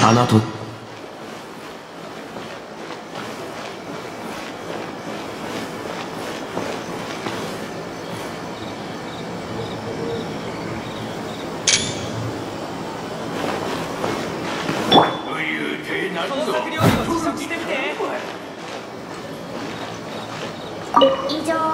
穴と以上。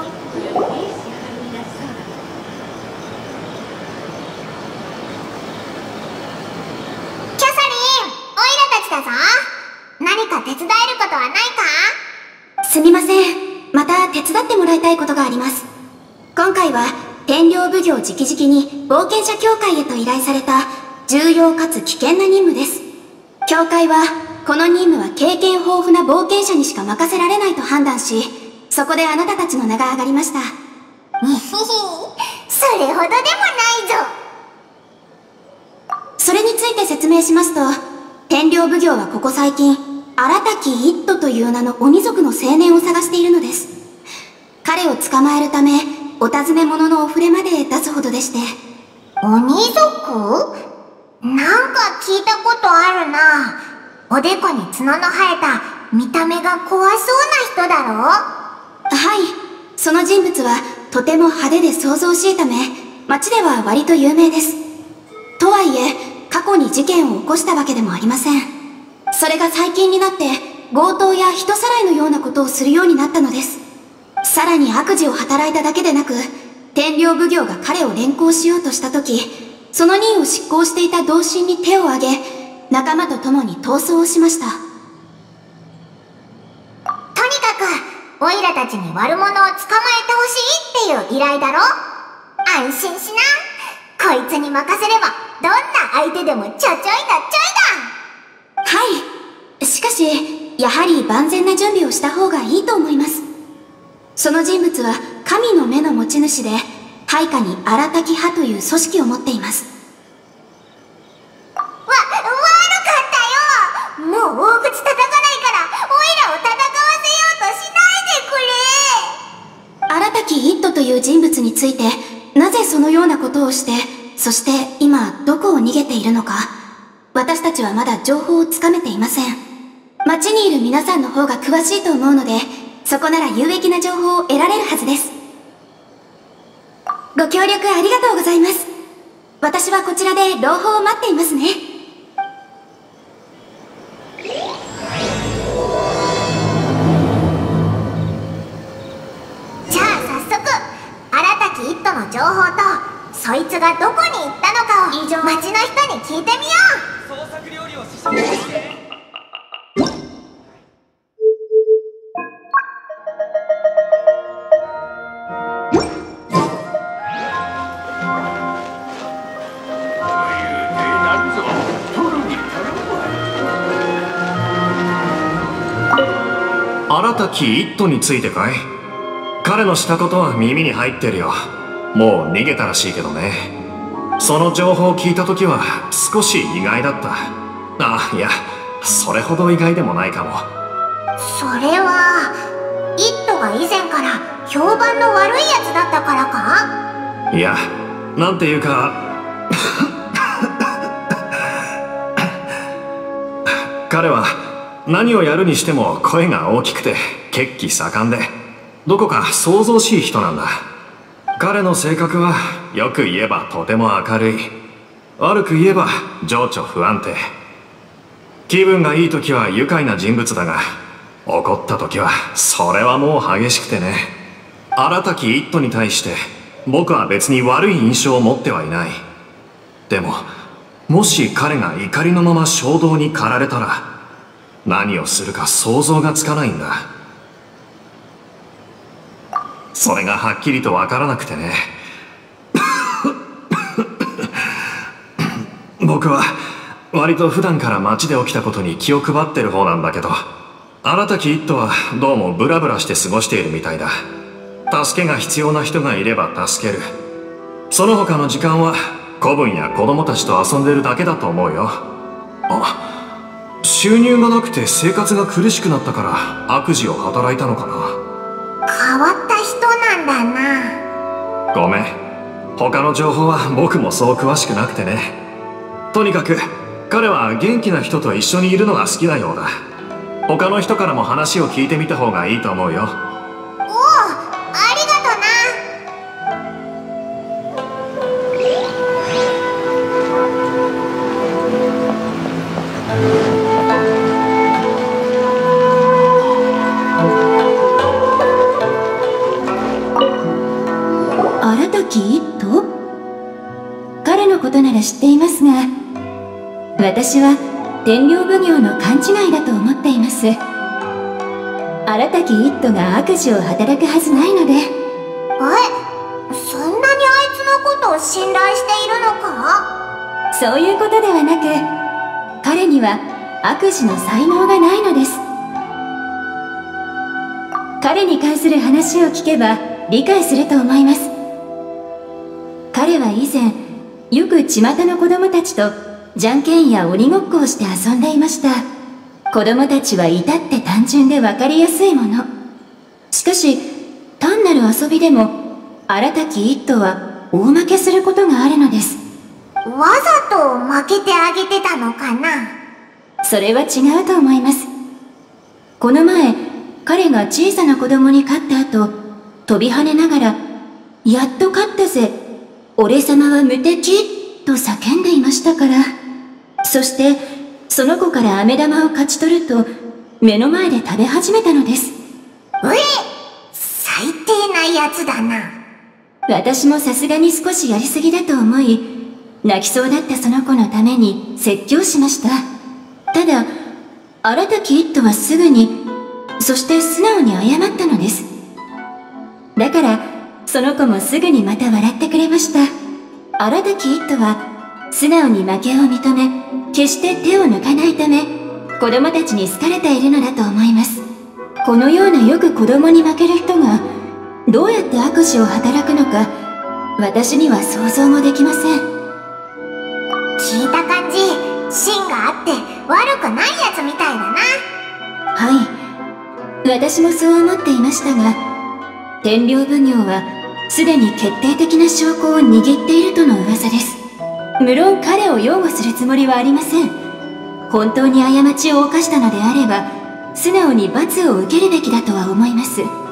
キャサリン、オイラたちだぞ。何か手伝えることはないか？ すみません。また手伝ってもらいたいことがあります。今回は天領奉行直々に冒険者協会へと依頼された重要かつ危険な任務です。協会はこの任務は経験豊富な冒険者にしか任せられないと判断し、そこであなたたちの名が挙がりました。 にひひ、それほどでもないぞ。 それについて説明しますと、天領奉行はここ最近荒滝一斗という名の鬼族の青年を探しているのです。彼を捕まえるためお尋ね者のお触れまで出すほどでして。 鬼族？なんか聞いたことあるな。おでこに角の生えた見た目が怖そうな人だろ？ はい、その人物はとても派手で騒々しいため、町では割と有名です。とはいえ、過去に事件を起こしたわけでもありません。それが最近になって強盗や人さらいのようなことをするようになったのです。さらに悪事を働いただけでなく、天領奉行が彼を連行しようとした時、その任を執行していた同心に手を挙げ、仲間と共に逃走をしました。 とにかくオイラたちに悪者を捕まえてほしいっていう依頼だろ？安心しな。こいつに任せればどんな相手でもちょちょいだちょいだ。 はい。しかしやはり万全な準備をした方がいいと思います。その人物は神の目の持ち主で、配下に荒滝派という組織を持っています。 悪かったよ。もう大口叩かないからオイラを戦わせようとしないでくれ。 荒滝一斗という人物について、なぜそのようなことをして、そして今どこを逃げているのか、私たちはまだ情報をつかめていません。町にいる皆さんの方が詳しいと思うので、そこなら有益な情報を得られるはずです。ご協力ありがとうございます。私はこちらで朗報を待っていますね。 じゃあ早速荒滝一斗の情報とそいつがどこに行ったのかを町の人に聞いてみよう。 創作料理を試食して。 荒滝一斗についてかい？彼のしたことは耳に入ってるよ。もう逃げたらしいけどね。その情報を聞いた時は少し意外だった。あ、いや、それほど意外でもないかも。 それは一斗が以前から評判の悪いやつだったからか？ いや、なんていうか彼は何をやるにしても声が大きくて血気盛んで、どこか騒々しい人なんだ。彼の性格はよく言えばとても明るい、悪く言えば情緒不安定。気分がいい時は愉快な人物だが、怒った時はそれはもう激しくてね。荒滝一斗に対して僕は別に悪い印象を持ってはいない。でももし彼が怒りのまま衝動に駆られたら、何をするか想像がつかないんだ。それがはっきりとわからなくてね僕は割と普段から街で起きたことに気を配ってる方なんだけど、荒滝一斗はどうもブラブラして過ごしているみたいだ。助けが必要な人がいれば助ける。その他の時間は子分や子供たちと遊んでるだけだと思うよ。あ、収入がなくて生活が苦しくなったから悪事を働いたのかな。 変わった人なんだな。 ごめん、他の情報は僕もそう詳しくなくてね。とにかく彼は元気な人と一緒にいるのが好きなようだ。他の人からも話を聞いてみた方がいいと思うよ。 おお、ありがとな。 荒滝一斗？彼のことなら知っていますが、私は天領奉行の勘違いだと思っています。荒滝一斗が悪事を働くはずないので。 え、そんなにあいつのことを信頼しているのか？ そういうことではなく、彼には悪事の才能がないのです。彼に関する話を聞けば理解すると思います。彼は以前、よく巷の子供たちとじゃんけんや鬼ごっこをして遊んでいました。子供たちは至って単純で分かりやすいもの。しかし、単なる遊びでも荒滝一斗は大負けすることがあるのです。 わざと負けてあげてたのかな？ それは違うと思います。この前、彼が小さな子供に勝った後、飛び跳ねながら、やっと勝ったぜ、俺様は無敵と叫んでいましたから。そして、その子から飴玉を勝ち取ると、目の前で食べ始めたのです。 最低なやつだな。 私もさすがに少しやりすぎだと思い、泣きそうだったその子のために説教しました。ただ、荒滝一斗はすぐに、そして素直に謝ったのです。だから、その子もすぐにまた笑ってくれました。荒滝一斗は、素直に負けを認め、決して手を抜かないため、子供たちに好かれているのだと思います。このようなよく子供に負ける人が、どうやって悪事を働くのか、私には想像もできません。 聞いた感じ、芯があって悪くないやつみたいだな。 はい。私もそう思っていましたが、天領奉行はすでに決定的な証拠を握っているとの噂です。無論彼を擁護するつもりはありません。本当に過ちを犯したのであれば、素直に罰を受けるべきだとは思います。 ありがと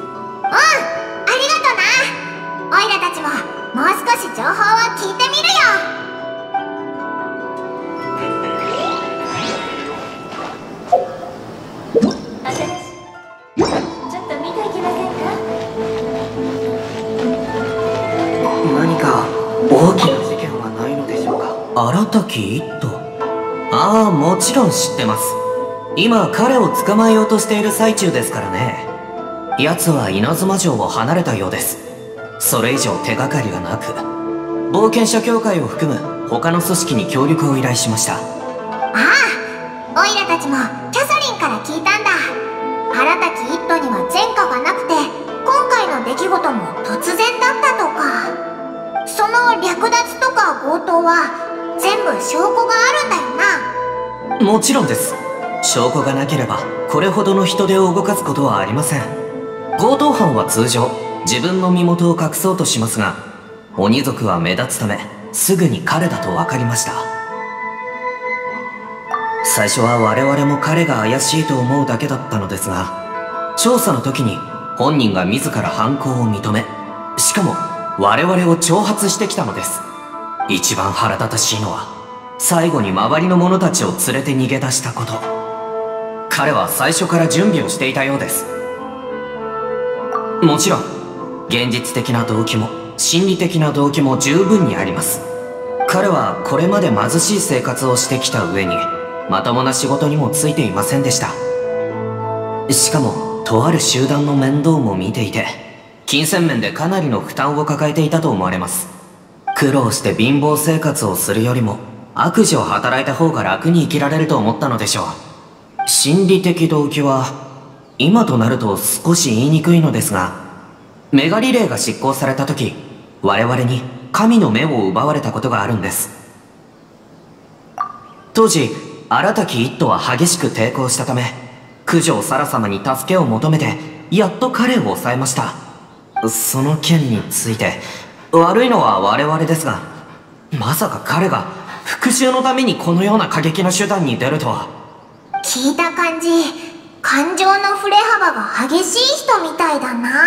な。オイラたちももう少し情報を聞いてみるよ。 ちょっと見ていきませんか？ 何か大きな事件はないのでしょうか？ 荒滝一斗？ああ、もちろん知ってます。今彼を捕まえようとしている最中ですからね。奴は稲妻城を離れたようです。それ以上手がかりがなく、冒険者協会を含む他の組織に協力を依頼しました。 ああ、オイラたちもキャサリンから聞いたんだ。荒滝一斗には前科がなくて、今回の出来事も突然だったとか。その略奪とか強盗は全部証拠があるんだよな？ もちろんです。証拠がなければこれほどの人手を動かすことはありません。強盗犯は通常自分の身元を隠そうとしますが、鬼族は目立つためすぐに彼だと分かりました。最初は我々も彼が怪しいと思うだけだったのですが、調査の時に本人が自ら犯行を認め、しかも我々を挑発してきたのです。一番腹立たしいのは、最後に周りの者たちを連れて逃げ出したこと。彼は最初から準備をしていたようです。もちろん現実的な動機も心理的な動機も十分にあります。彼はこれまで貧しい生活をしてきた上に、まともな仕事にもついていませんでした。しかもとある集団の面倒も見ていて、金銭面でかなりの負担を抱えていたと思われます。苦労して貧乏生活をするよりも悪事を働いた方が楽に生きられると思ったのでしょう。心理的動機は今となると少し言いにくいのですが、メガリレーが執行された時、我々に神の目を奪われたことがあるんです。当時荒滝一斗は激しく抵抗したため、九条沙羅様に助けを求めてやっと彼を抑えました。その件について悪いのは我々ですが、まさか彼が復讐のためにこのような過激な手段に出るとは。 聞いた感じ、感情の振れ幅が激しい人みたいだな。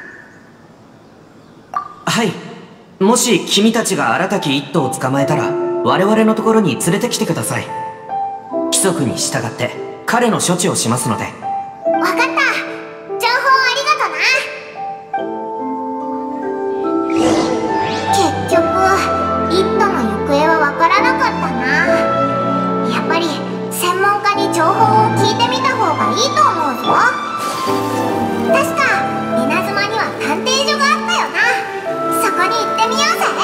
はい。もし君たちが荒滝一党を捕まえたら、我々のところに連れてきてください。規則に従って彼の処置をしますので。 わかった。情報ありがとな。結局一斗の行方はわからなかったな。やっぱり専門家に情報を聞いてみた方がいいと思うぞ。確か稲妻には探偵所があったよな。そこに行ってみようぜ。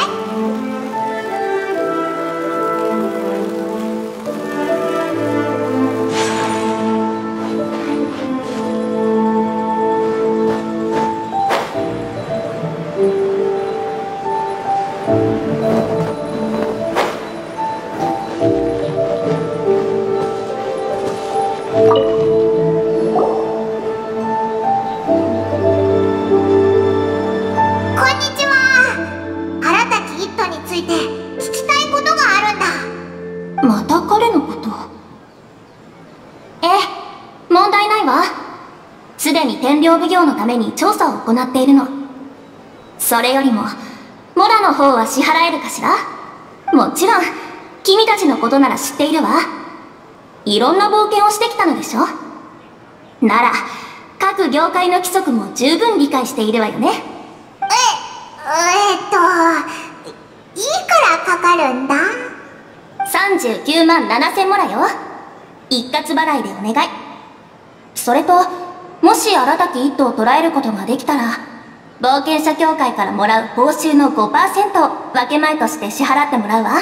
天領奉行のために調査を行っているの。それよりもモラの方は支払えるかしら。もちろん君たちのことなら知っているわ。いろんな冒険をしてきたのでしょ。なら各業界の規則も十分理解しているわよね。 いくらかかるんだ ？39万7000モラよ。一括払いでお願い。それともし荒滝一党を捕らえることができたら、冒険者協会からもらう報酬の 5% を分け前として支払ってもらうわ。 高す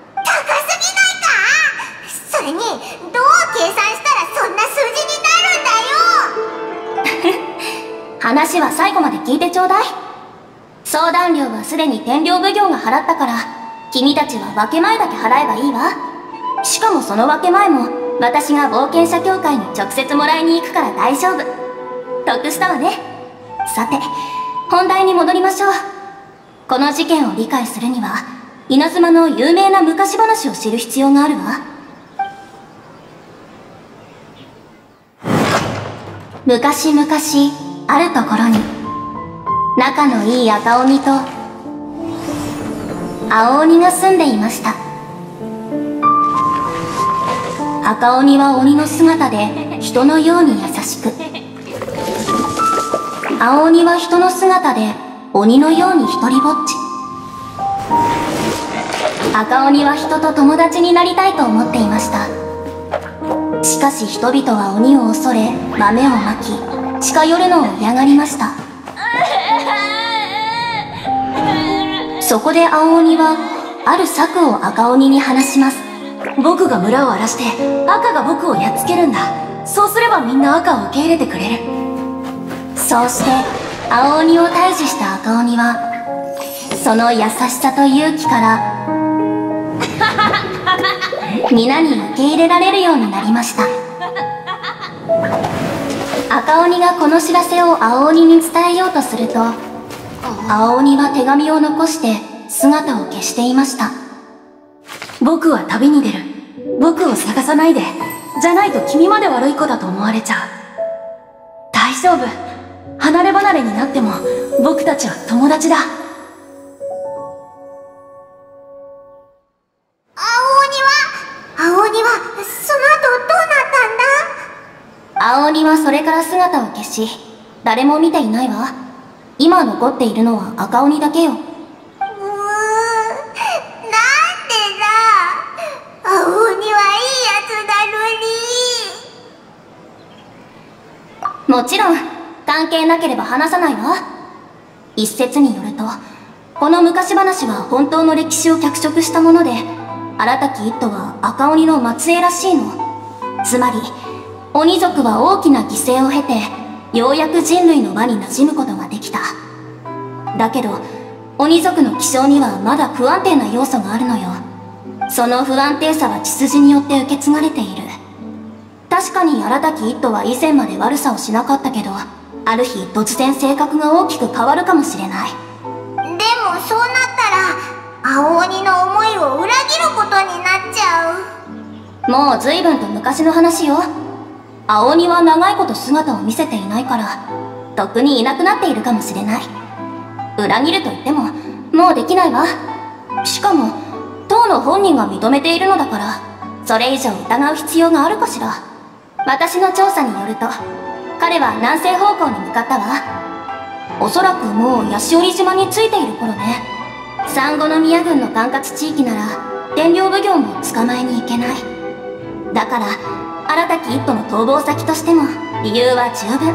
ぎないか？それにどう計算したらそんな数字になるんだよ。 話は最後まで聞いてちょうだい。相談料はすでに天領奉行が払ったから、君たちは分け前だけ払えばいいわ。しかもその分け前も私が冒険者協会に直接もらいに行くから大丈夫。得したわね。さて本題に戻りましょう。この事件を理解するには稲妻の有名な昔話を知る必要があるわ。昔々あるところに仲のいい赤鬼と青鬼が住んでいました。赤鬼は鬼の姿で人のように優しく、青鬼は人の姿で鬼のように一人ぼっち。赤鬼は人と友達になりたいと思っていました。しかし人々は鬼を恐れ豆をまき、近寄るのを嫌がりました。そこで青鬼はある策を赤鬼に話します。 僕が村を荒らして赤が僕をやっつけるんだ。そうすればみんな赤を受け入れてくれる。 そうして青鬼を退治した赤鬼はその優しさと勇気から皆に受け入れられるようになりました。赤鬼がこの知らせを青鬼に伝えようとすると、青鬼は手紙を残して姿を消していました。 僕は旅に出る。僕を探さないで。じゃないと君まで悪い子だと思われちゃう。大丈夫。離れ離れになっても僕たちは友達だ。 青鬼はその後どうなったんだ？ 青鬼はそれから姿を消し、誰も見ていないわ。今残っているのは赤鬼だけよ。 なんでだ。青鬼はいいやつなのに。 もちろん関係なければ話さないわ。一説によるとこの昔話は本当の歴史を脚色したもので、荒滝一党は赤鬼の末裔らしいの。つまり鬼族は大きな犠牲を経てようやく人類の輪に馴染むことができた。だけど鬼族の気性にはまだ不安定な要素があるのよ。その不安定さは血筋によって受け継がれている。確かに荒滝一党は以前まで悪さをしなかったけど、ある日突然性格が大きく変わるかもしれない。 でもそうなったら青鬼の思いを裏切ることになっちゃう。 もう随分と昔の話よ。青鬼は長いこと姿を見せていないから、とっくにいなくなっているかもしれない。裏切ると言っても、もうできないわ。しかも、当の本人が認めているのだから、それ以上疑う必要があるかしら。私の調査によると、彼は南西方向に向かったわ。おそらくもうヤシオリ島に着いている頃ね。サンゴノ宮郡の管轄地域なら、天領奉行も捕まえに行けない。だから、新たき一途の逃亡先としても、理由は十分。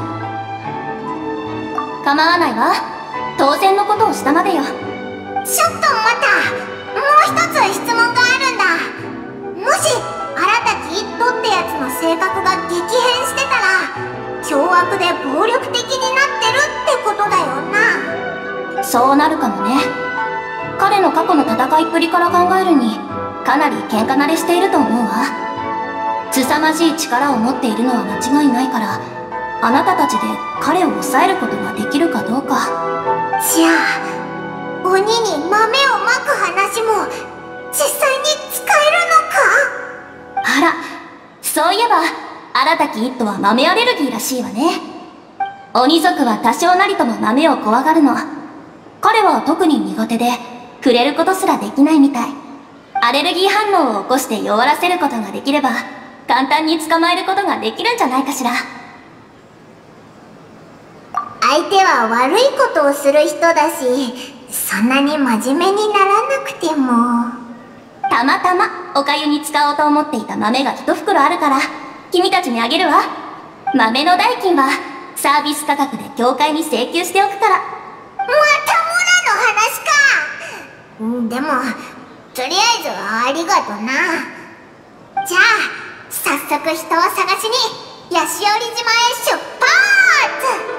構わないわ。当然のことをしたまでよ。 ちょっと待った。もう一つ質問があるんだ。もし新たき一途ってやつの性格が激変してたら、凶悪で暴力的になってるってことだよな。 そうなるかもね。彼の過去の戦いっぷりから考えるに、かなり喧嘩慣れしていると思うわ。凄まじい力を持っているのは間違いないから、あなたたちで彼を抑えることができるかどうか。 じゃあ鬼に豆をまく話も実際に使えるのか？ あら、そういえば新たき一途は豆アレルギーらしいわね。鬼族は多少なりとも豆を怖がるの。彼は特に苦手で触れることすらできないみたい。アレルギー反応を起こして弱らせることができれば簡単に捕まえることができるんじゃないかしら。 相手は悪いことをする人だし、そんなに真面目にならなくても。 たまたまおかゆに使おうと思っていた豆が一袋あるから君たちにあげるわ。豆の代金はサービス価格で協会に請求しておくから。 またモラの話か。でもとりあえずありがとな。じゃあ早速人を探しにヤシオリ島へ出発。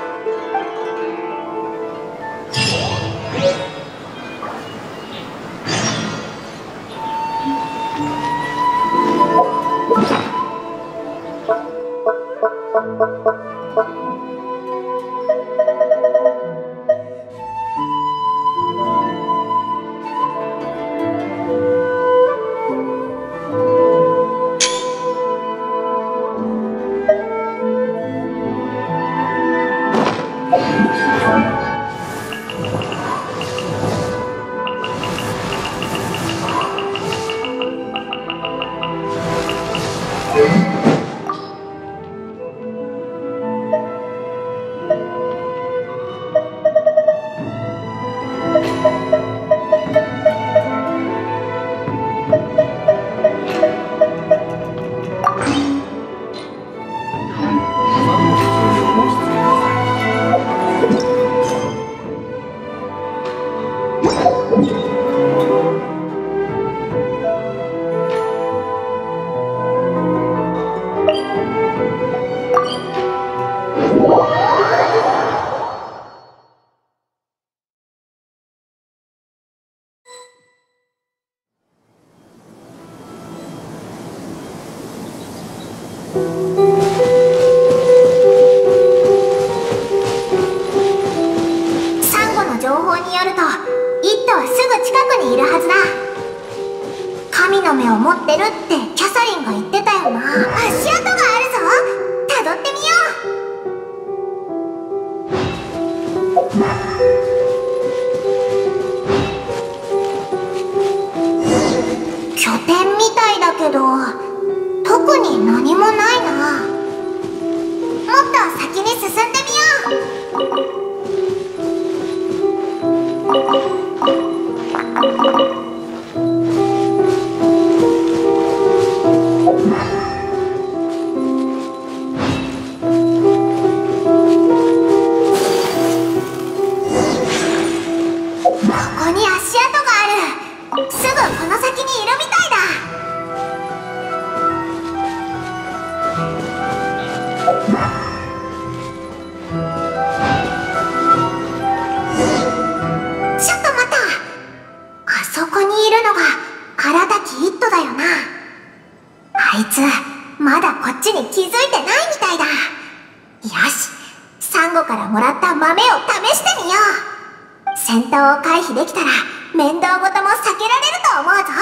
面倒事も避けられると思うぞ。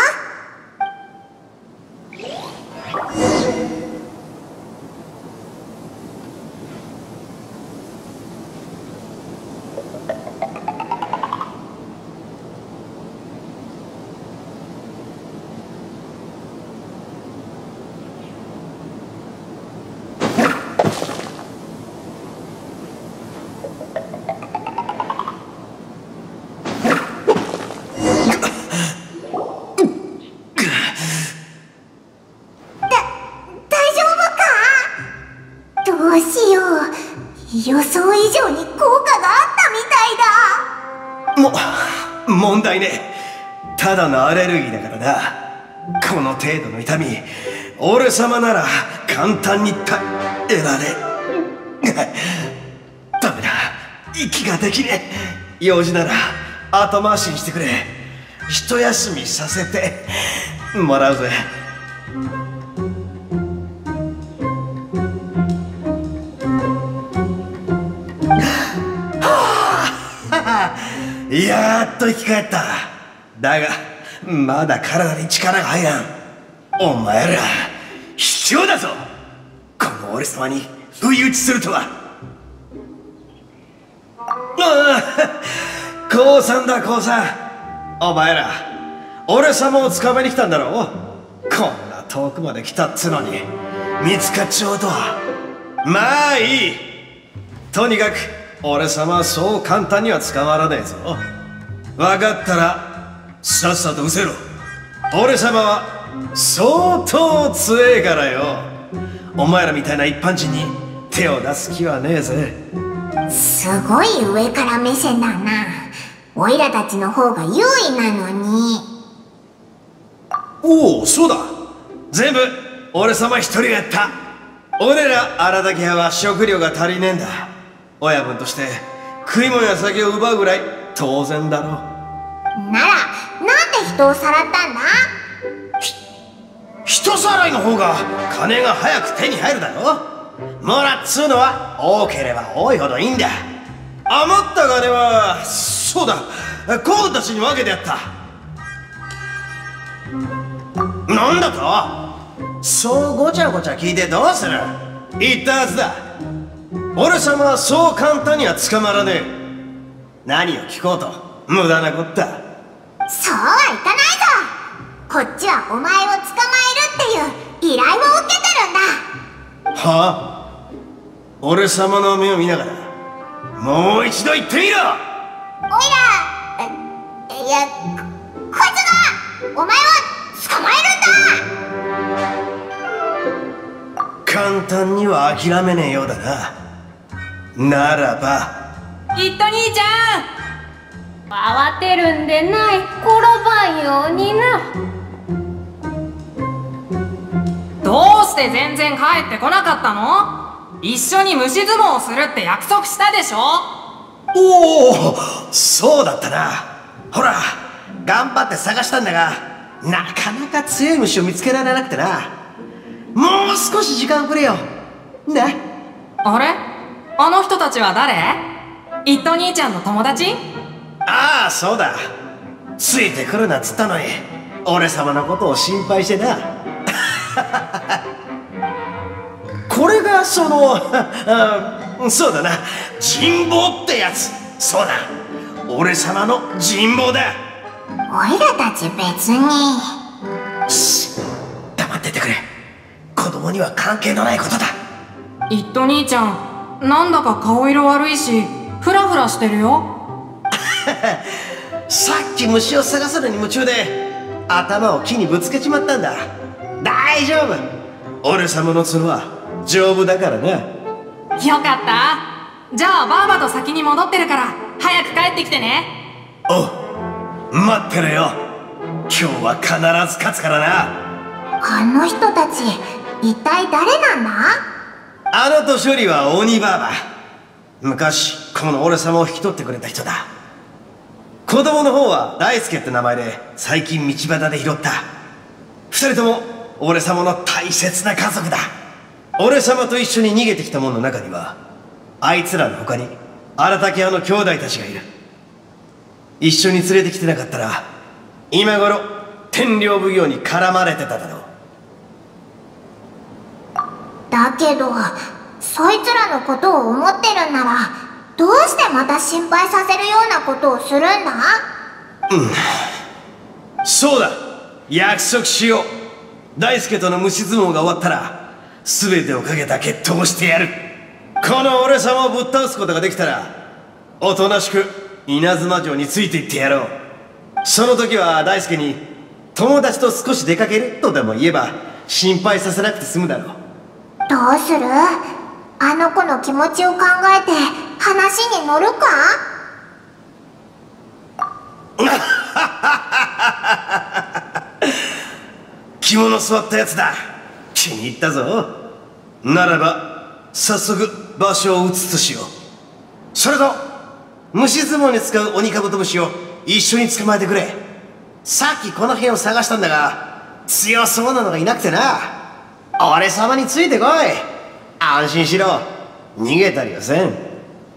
予想以上に効果があったみたいだ。 問題ね。ただのアレルギーだからな。この程度の痛み、俺様なら簡単に耐えられ。ダメだ、息ができねえ。用事なら後回しにしてくれ。一休みさせてもらうぜ。やっと生き返った。だがまだ体に力が入らん。お前ら卑怯だぞ。この俺様に不意打ちするとは。降参だ降参。お前ら俺様を捕まえに来たんだろう。こんな遠くまで来たっつのに見つかっちゃうとは。まあいい。とにかく俺様はそう簡単には捕まらねえぞ。分かったらさっさと失せろ。俺様は相当強えからよ。お前らみたいな一般人に手を出す気はねえぜ。 すごい上から目線だな。オイラたちの方が優位なのに。 おお、そうだ。全部俺様一人がやった。俺ら荒滝派は食料が足りねえんだ。親分として食い物や酒を奪うぐらい当然だろう。 ならなんで人をさらったんだ。 人さらいの方が金が早く手に入るだろ。もらっつうのは多ければ多いほどいいんだ。余った金はそうだ、コウたちに分けてやった。なんだと。そうごちゃごちゃ聞いてどうする。言ったはずだ。俺様はそう簡単には捕まらねえ。何を聞こうと無駄なこった。 そうはいかないぞ。こっちはお前を捕まえるっていう依頼を受けてるんだ。 はあ。俺様の目を見ながらもう一度言ってみろ。 おいらいや、こいつがお前を捕まえるんだ。 簡単には諦めねえようだな。ならばイット兄ちゃん、慌てるんでない。転ばんようにな。どうして全然帰ってこなかったの。一緒に虫相撲をするって約束したでしょ。 おお、そうだったな。ほら頑張って探したんだがなかなか強い虫を見つけられなくてな。もう少し時間くれよな。 あれ、あの人たちは誰。イット兄ちゃんの友達。 ああ、そうだ。ついてくるなっつったのに俺様のことを心配してな。これがそのそうだな、人望ってやつ。そうだ、俺様の人望だ。 オイラたち別に。 黙っててくれ。子供には関係のないことだ。 イット兄ちゃん、なんだか顔色悪いしフラフラしてるよ。 さっき虫を探すのに夢中で頭を木にぶつけちまったんだ。大丈夫、俺様の角は丈夫だからな。 よかった。じゃあバーバと先に戻ってるから早く帰ってきてね。 おう、待ってるよ。今日は必ず勝つからな。 あの人たち一体誰なんだ。 あの年寄りは鬼バーバ。昔この俺様を引き取ってくれた人だ。子供の方は大輔って名前で最近道端で拾った。二人とも俺様の大切な家族だ。俺様と一緒に逃げてきた者の中にはあいつらの他に荒滝派の兄弟たちがいる。 一緒に連れてきてなかったら今頃天領奉行に絡まれてただろう。 だけどそいつらのことを思ってるんならどうしてまた心配させるようなことをするんだ？ そうだ、約束しよう。大輔との虫相撲が終わったら全てをかけた決闘をしてやる。この俺様をぶっ倒すことができたらおとなしく稲妻城についていってやろう。その時は大輔に友達と少し出かけるとでも言えば心配させなくて済むだろう。 どうする？あの子の気持ちを考えて話に乗るか？ 着物座ったやつだ。気に入ったぞ。ならば早速場所を移すとしよう。それと虫相撲に使う鬼カブトムシを一緒に捕まえてくれ。さっきこの辺を探したんだが強そうなのがいなくてな。俺様についてこい。安心しろ、逃げたりはせん。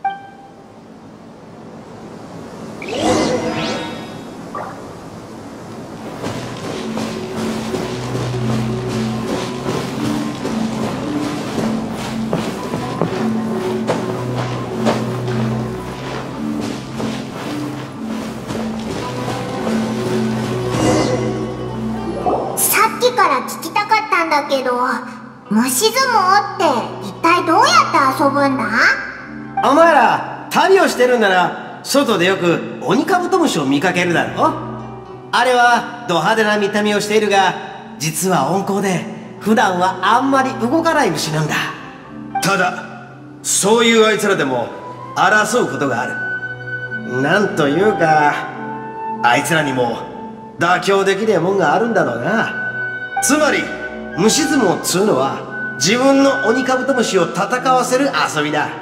さっきから聞きたかったんだけど、虫相撲って一体どうやって遊ぶんだ？ お前ら旅をしてるんなら外でよく鬼カブトムシを見かけるだろ。あれはド派手な見た目をしているが実は温厚で普段はあんまり動かない虫なんだ。ただそういうあいつらでも争うことがある。なんというかあいつらにも妥協できねえもんがあるんだろうな。つまり虫相撲っつうのは自分の鬼カブトムシを戦わせる遊びだ。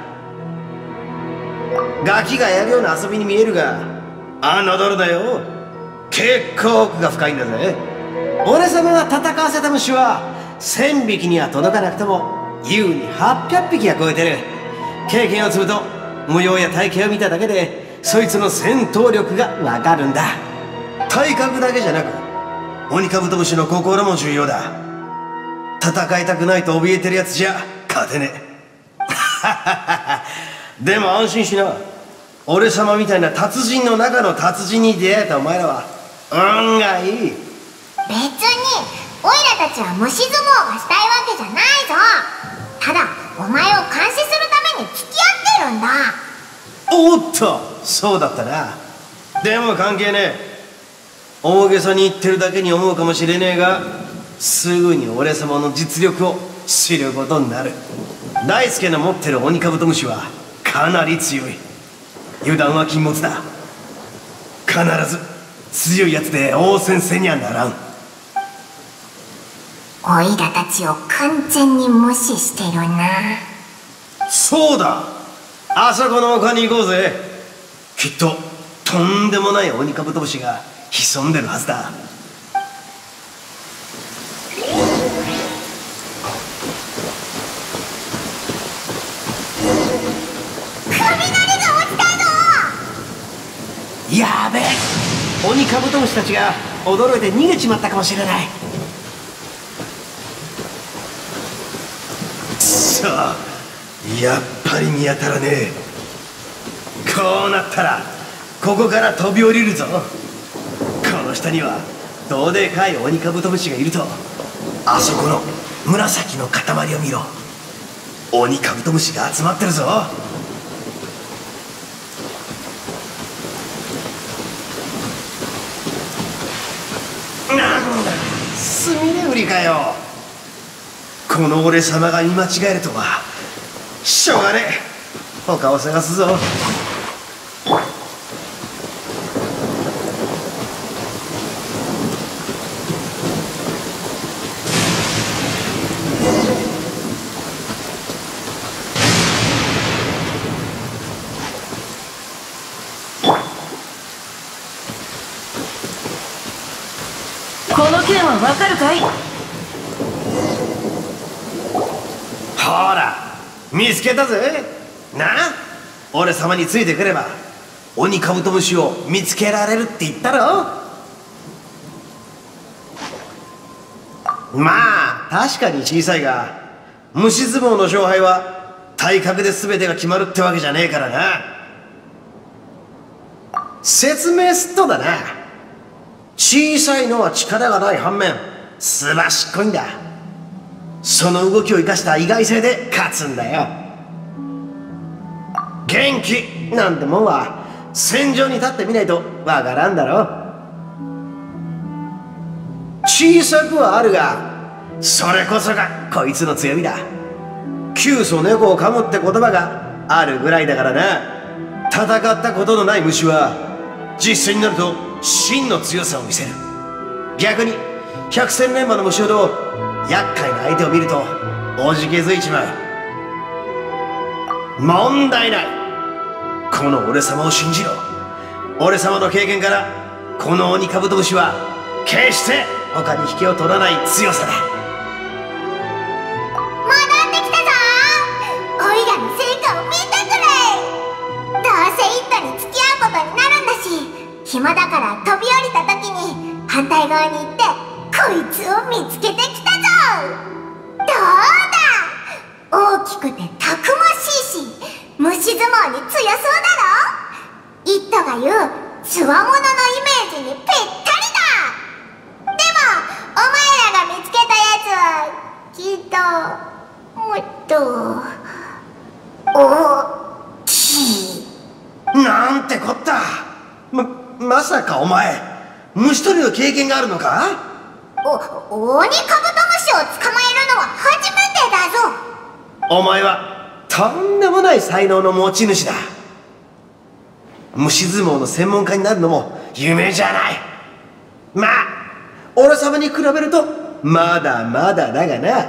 ガキがやるような遊びに見えるが侮るなよ。結構奥が深いんだぜ。俺様が戦わせた虫は1000匹には届かなくとも優に800匹は超えてる。経験を積むと模様や体型を見ただけでそいつの戦闘力がわかるんだ。体格だけじゃなく鬼カブトムシの心も重要だ。戦いたくないと怯えてるやつじゃ勝てねえ。でも安心しな。俺様みたいな達人の中の達人に出会えたお前らは運がいい。 別にオイラたちは虫相撲がしたいわけじゃないぞ。ただお前を監視するために付き合ってるんだ。 おっと、そうだったな。でも関係ねえ。大げさに言ってるだけに思うかもしれねえがすぐに俺様の実力を知ることになる。大輔の持ってる鬼カブトムシはかなり強い。油断は禁物だ。必ず強いやつで王先生にはならん。 オイラたちを完全に無視してるな。 そうだ、あそこの丘に行こうぜ。きっととんでもない鬼カブトムシが潜んでるはずだ。やべえ、鬼カブトムシたちが驚いて逃げちまったかもしれない。さあ、やっぱり見当たらねえ。こうなったらここから飛び降りるぞ。この下にはどでかい鬼カブトムシがいると。あそこの紫の塊を見ろ。鬼カブトムシが集まってるぞ。なんだ、スミレウリかよ。この俺様が見間違えるとは。しょうがねえ、他を探すぞ。 この件はわかるかい？ ほら見つけたぜ。なあ、俺様についてくれば鬼カブトムシを見つけられるって言ったろ。まあ確かに小さいが、虫相撲の勝敗は体格で全てが決まるってわけじゃねえからな。説明すっとだな。小さいのは力がない反面すばしっこいんだ。その動きを生かした意外性で勝つんだよ。元気なんてもんは戦場に立ってみないとわからんだろ。小さくはあるがそれこそがこいつの強みだ。窮鼠猫を噛むって言葉があるぐらいだからな。戦ったことのない虫は実戦になると真の強さを見せる。逆に百戦錬磨の虫ほど厄介な相手を見るとおじけづいちまう。問題ない。この俺様を信じろ。俺様の経験からこの鬼カブトムシは決して他に引けを取らない強さだ。 戻ってきたぞ。オイラの成果を見てくれ。どうせ一家に付き合うことになるんだし、暇だから飛び降りた時に反対側に行ってこいつを見つけてきたぞ。どうだ、大きくてたくましいし虫相撲に強そうだろ。一家が言うつわもののイメージにぴったりだ。でもお前らが見つけたやつはきっともっと大きい。 なんてこった。まさかお前虫取りの経験があるのか。 鬼カブトムシを捕まえるのは初めてだぞ。 お前はとんでもない才能の持ち主だ。虫相撲の専門家になるのも夢じゃない。まあ俺様に比べるとまだまだだがな。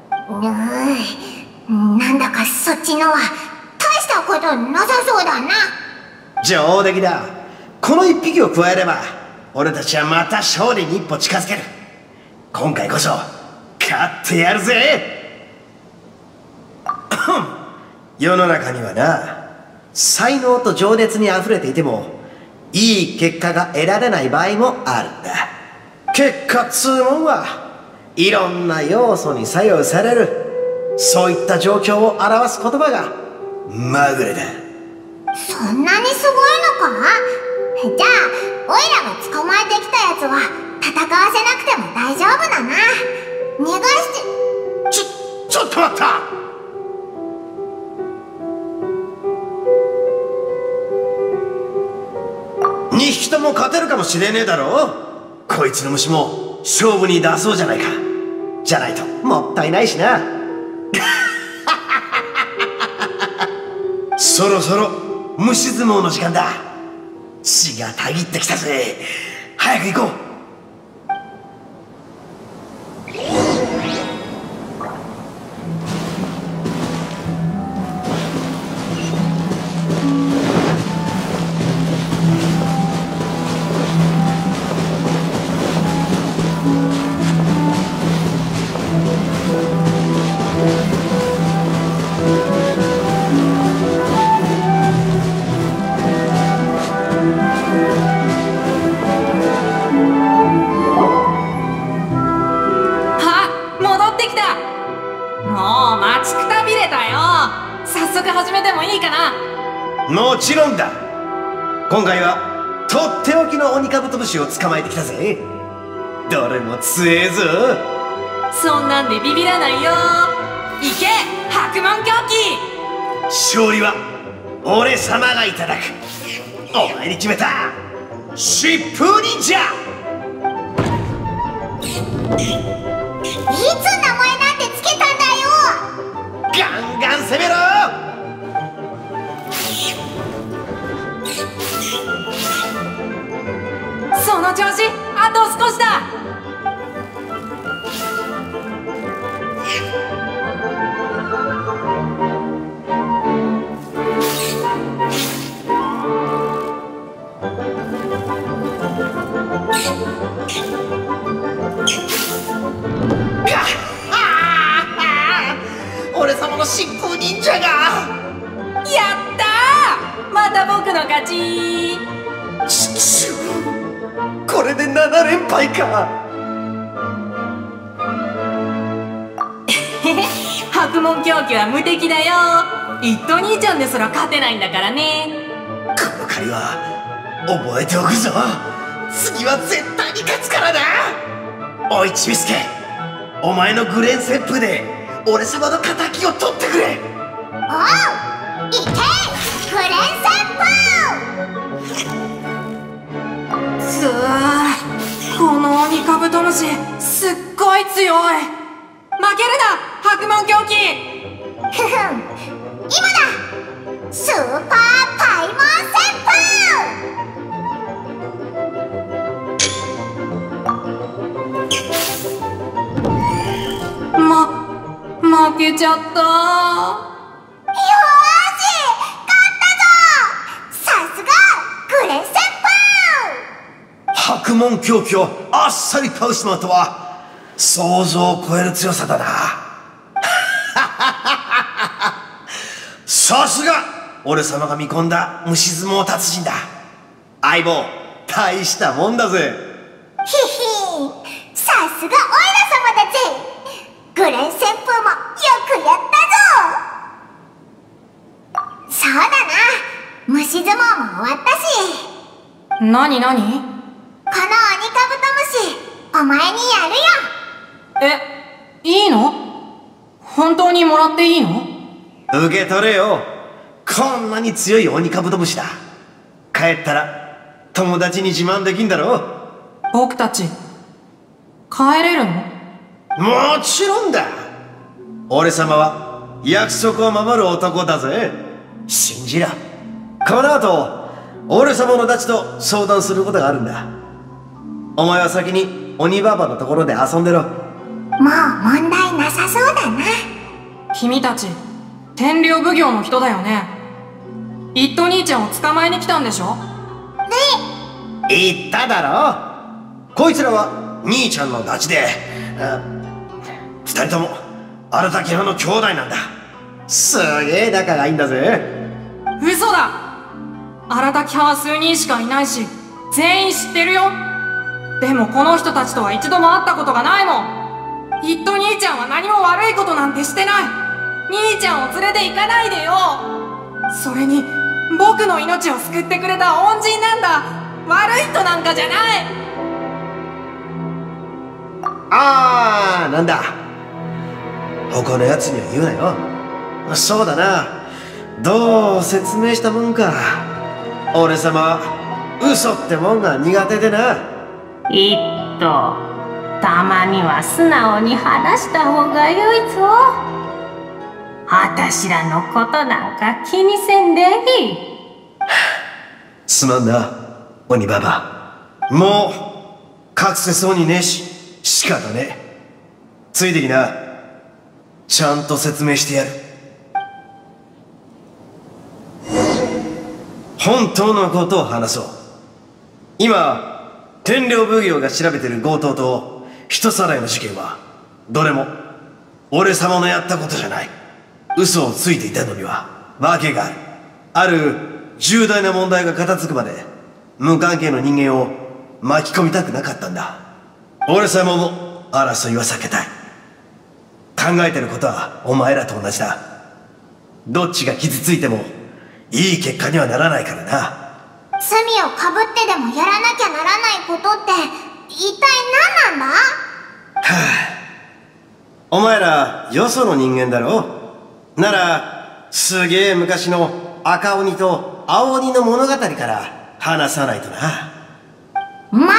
なんだかそっちのは大したことなさそうだな。 上出来だ。この一匹を加えれば俺たちはまた勝利に一歩近づける。今回こそ勝ってやるぜ。世の中にはな、才能と情熱にあふれていてもいい結果が得られない場合もあるんだ。結果っつうもんはいろんな要素に左右される。そういった状況を表す言葉がまぐれだ。 そんなにすごいのか。じゃあオイラが捕まえてきたやつは戦わせなくても大丈夫だな。逃がしてちょっと待った。2匹とも勝てるかもしれねえだろ。こいつの虫も勝負に出そうじゃないか。じゃないともったいないしな。そろそろ虫相撲の時間だ。血がたぎってきたぜ。早く行こう。もちろんだ。今回はとっておきの鬼カブトムシを捕まえてきたぜ。どれも強えぞ。 そんなんでビビらないよ。行け白門狂気。 勝利は俺様がいただく。お前に決めた疾風忍者。 いつ名前なんてつけたんだよ。 ガンガン攻めろ。 その調子、あと少しだ。 俺様の疾風忍者が。 やったまた僕の勝ち。 これで7連敗か。 白門狂気は無敵だよ。一斗兄ちゃんですら勝てないんだからね。 この借りは覚えておくぞ。次は絶対に勝つからな。おいちびすけ、お前のグレン旋風で俺様の敵を取ってくれ。 おう、いけグレン旋この鬼カブトムシすっごい強い。負けるな白門狂気。 ふふん、今だスーパーパイモン旋風。負けちゃった。 よーし、勝ったぞ。さすがグレン旋風。 白門狂気をあっさり倒すのとは想像を超える強さだな。さすが俺様が見込んだ虫相撲達人だ。相棒、大したもんだぜ。 ひひ、さすがオイラ様だぜ。グレン旋風もよくやったぞ。そうだな、虫相撲も終わったし。 なになに？ この鬼カブトムシ、お前にやるよ。 いいの？本当にもらっていいの？ 受け取れよ。こんなに強い鬼カブトムシだ。帰ったら友達に自慢できんだろ。 僕たち帰れるの？ もちろんだ。俺様は約束を守る男だぜ。信じろ。この後俺様のたちと相談することがあるんだ。お前は先に鬼ババのところで遊んでろ。 もう問題なさそうだな。 君たち天領奉行の人だよね。一斗兄ちゃんを捕まえに来たんでしょ？ 言っただろ。こいつらは兄ちゃんのダチで、二人とも荒滝派の兄弟なんだ。すげえ仲がいいんだぜ。 嘘だ。荒滝派は数人しかいないし全員知ってるよ。でもこの人たちとは一度も会ったことがないもん。一斗兄ちゃんは何も悪いことなんてしてない。兄ちゃんを連れて行かないでよ。それに僕の命を救ってくれた恩人なんだ。悪い人なんかじゃない。 なんだ。他のやつには言うなよ。そうだな。どう説明したもんか。俺様は嘘ってもんが苦手でな。 いっとたまには素直に話した方がよいぞ。あたしらのことなんか気にせんでいい。 すまんな鬼ババ。もう隠せそうにねえし仕方ねえ。ついてきな。ちゃんと説明してやる。本当のことを話そう。今天領奉行が調べてる強盗と人さらいの事件はどれも俺様のやったことじゃない。嘘をついていたのには訳がある。ある重大な問題が片付くまで無関係の人間を巻き込みたくなかったんだ。俺様も争いは避けたい。考えてることはお前らと同じだ。どっちが傷ついてもいい結果にはならないからな。 罪をかぶってでもやらなきゃならないことって一体何なんだ？ お前らよその人間だろ。ならすげえ昔の赤鬼と青鬼の物語から話さないとな。 まったその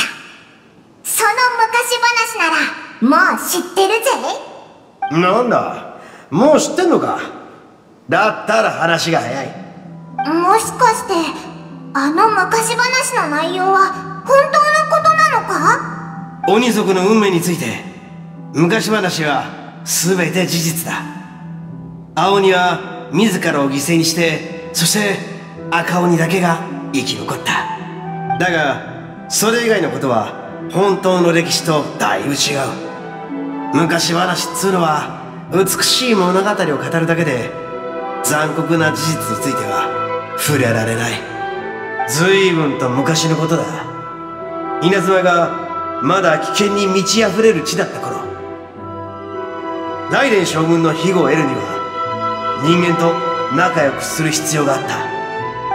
昔話ならもう知ってるぜ。 なんだ、もう知ってんのか。だったら話が早い。 もしかしてあの昔話の内容は本当のことなのか？ 鬼族の運命について昔話は全て事実だ。青鬼は自らを犠牲にして、そして赤鬼だけが生き残った。だがそれ以外のことは本当の歴史とだいぶ違う。昔話っつうのは美しい物語を語るだけで残酷な事実については触れられない。随分と昔のことだ。稲妻がまだ危険に満ち溢れる地だった頃、大連将軍の庇護を得るには人間と仲良くする必要があった。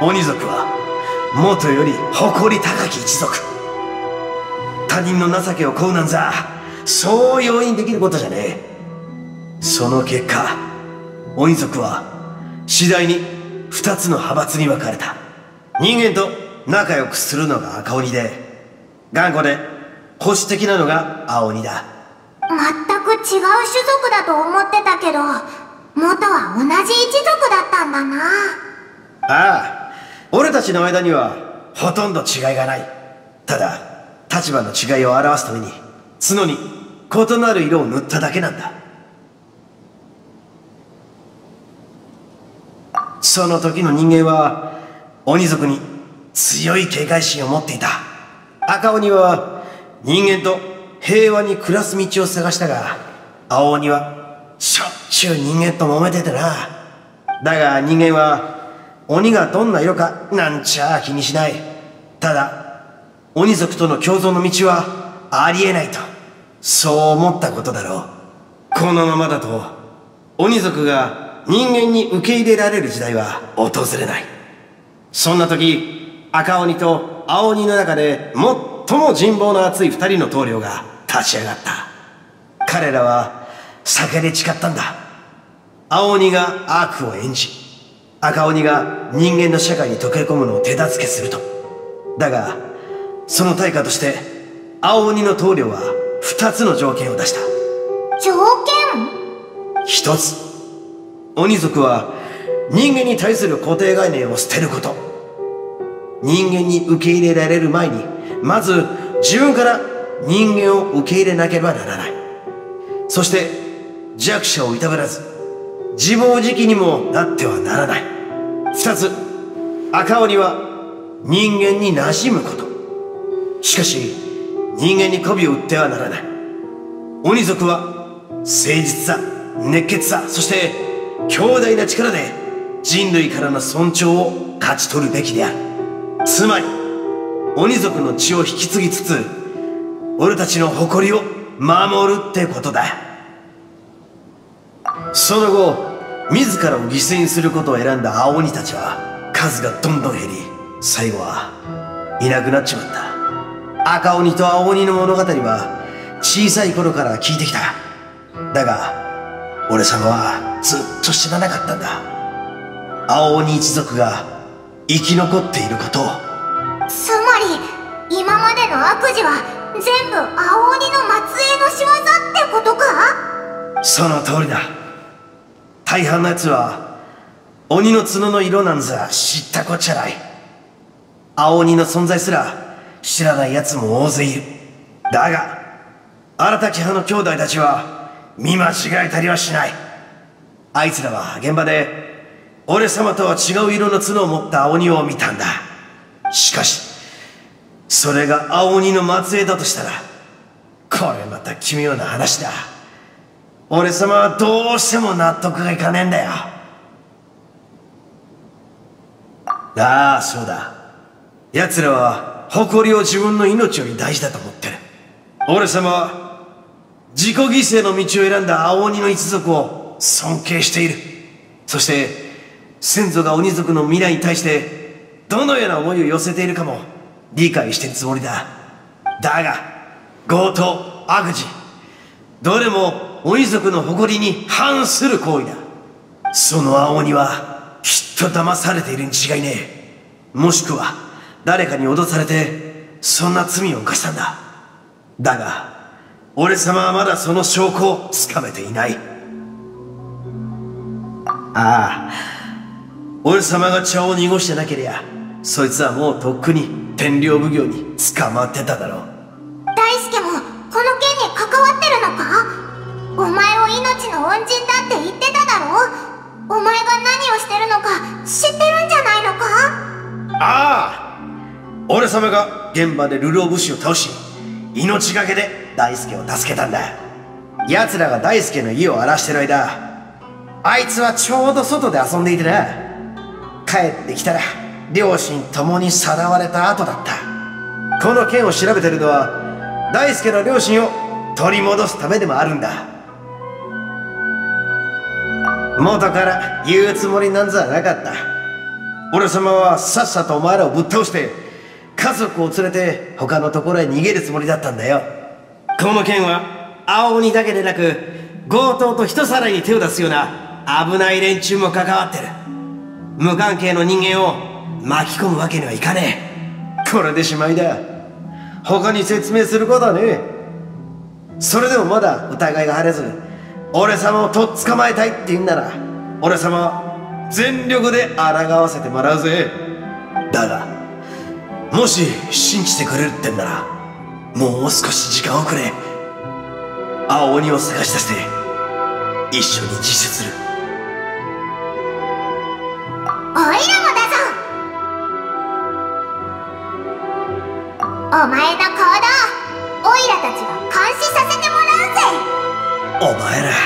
鬼族はもとより誇り高き一族。他人の情けを請うなんざそう容易にできることじゃねえ。その結果、鬼族は次第に2つの派閥に分かれた。人間と仲良くするのが赤鬼で、頑固で保守的なのが青鬼だ。 全く違う種族だと思ってたけど、元は同じ一族だったんだな。 ああ、俺たちの間にはほとんど違いがない。ただ立場の違いを表すために角に異なる色を塗っただけなんだ。その時の人間は鬼族に強い警戒心を持っていた。赤鬼は人間と平和に暮らす道を探したが、青鬼はしょっちゅう人間と揉めててな。だが人間は鬼がどんな色かなんちゃ気にしない。ただ鬼族との共存の道はありえないと、そう思ったことだろう。このままだと鬼族が人間に受け入れられる時代は訪れない。そんな時、赤鬼と青鬼の中で最も人望の厚い2人の棟梁が立ち上がった。彼らは酒で誓ったんだ。青鬼が悪を演じ、赤鬼が人間の社会に溶け込むのを手助けすると。だがその対価として青鬼の棟梁は2つの条件を出した。 条件？ 一つ、鬼族は人間に対する固定概念を捨てること。人間に受け入れられる前にまず自分から人間を受け入れなければならない。そして弱者をいたぶらず自暴自棄にもなってはならない。二つ、赤鬼は人間に馴染むこと。しかし人間に媚びを売ってはならない。鬼族は誠実さ、熱血さ、そして強大な力で人類からの尊重を勝ち取るべきである。つまり鬼族の血を引き継ぎつつ俺たちの誇りを守るってことだ。その後、自らを犠牲にすることを選んだ青鬼たちは数がどんどん減り、最後はいなくなっちまった。赤鬼と青鬼の物語は小さい頃から聞いてきた。だが俺様はずっと知らなかったんだ。青鬼一族が生き残っていることを。 つまり今までの悪事は全部青鬼の末裔の仕業ってことか？ その通りだ。大半のやつは鬼の角の色なんざ知ったこっちゃない。青鬼の存在すら知らないやつも大勢いる。だが荒滝派の兄弟たちは見間違えたりはしない。あいつらは現場で俺様とは違う色の角を持った青鬼を見たんだ。しかしそれが青鬼の末裔だとしたらこれまた奇妙な話だ。俺様はどうしても納得がいかねえんだよ。ああ、そうだ。奴らは誇りを自分の命より大事だと思ってる。俺様は自己犠牲の道を選んだ青鬼の一族を尊敬している。そして先祖が鬼族の未来に対してどのような思いを寄せているかも理解しているつもりだ。だが強盗、悪事、どれも鬼族の誇りに反する行為だ。その青鬼はきっと騙されているに違いねえ。もしくは誰かに脅されてそんな罪を犯したんだ。だが俺様はまだその証拠をつかめていない。ああ、俺様が茶を濁してなけりゃそいつはもうとっくに天領奉行に捕まってただろう。 大輔もこの件に関わってるのか？お前を命の恩人だって言ってただろ？お前が何をしてるのか知ってるんじゃないのか？ ああ、俺様が現場で流浪武士を倒し命がけで大輔を助けたんだ。奴らが大輔の家を荒らしてる間、あいつはちょうど外で遊んでいてな。 帰ってきたら両親ともにさらわれた後だった。この件を調べてるのは大輔の両親を取り戻すためでもあるんだ。元から言うつもりなんざなかった。俺様はさっさとお前らをぶっ倒して家族を連れて他のところへ逃げるつもりだったんだよ。この件は青鬼だけでなく強盗と人さらいに手を出すような危ない連中も関わってる。無関係の人間を巻き込むわけにはいかねえ。これでしまいだ。他に説明することはねえ。それでもまだ疑いが晴れず俺様をとっ捕まえたいって言うんなら俺様は全力で抗わせてもらうぜ。だがもし信じてくれるってんならもう少し時間をくれ。青鬼を探し出して一緒に自首する。 おいらもだぞ。お前の行動おいらたちが監視させてもらうぜ。 お前ら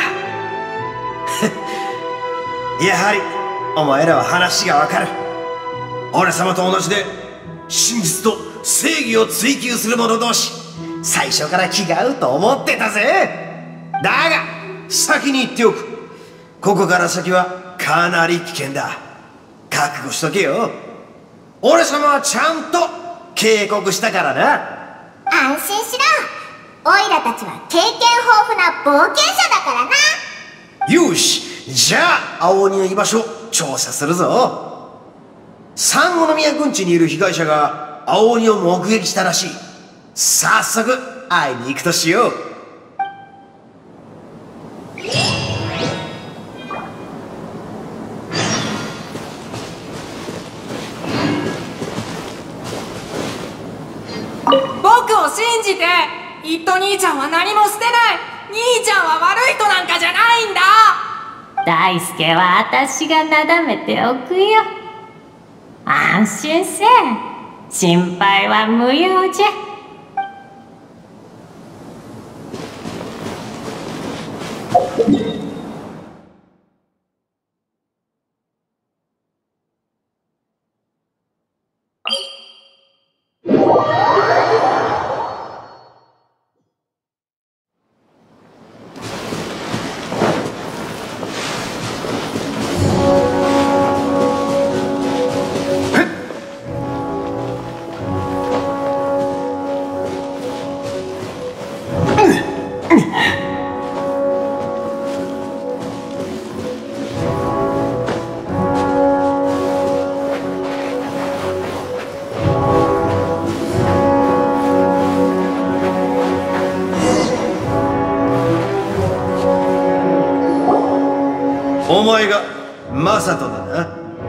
やはりお前らは話がわかる。俺様と同じで真実と正義を追求する者同士、最初から気が合うと思ってたぜ。だが先に言っておく。ここから先はかなり危険だ。覚悟しとけよ。俺様はちゃんと警告したからな。 安心しろ。おいらたちは経験豊富な冒険者だからな。 よし、じゃあ青鬼の居場所調査するぞ。三宮郡地にいる被害者が青鬼を目撃したらしい。早速会いに行くとしよう。 僕を信じて。イット兄ちゃんは何もしてない。兄ちゃんは悪い人なんかじゃないんだ。 大輔は私がなだめておくよ。安心せえ。心配は無用じゃ。 お前がマサトだな。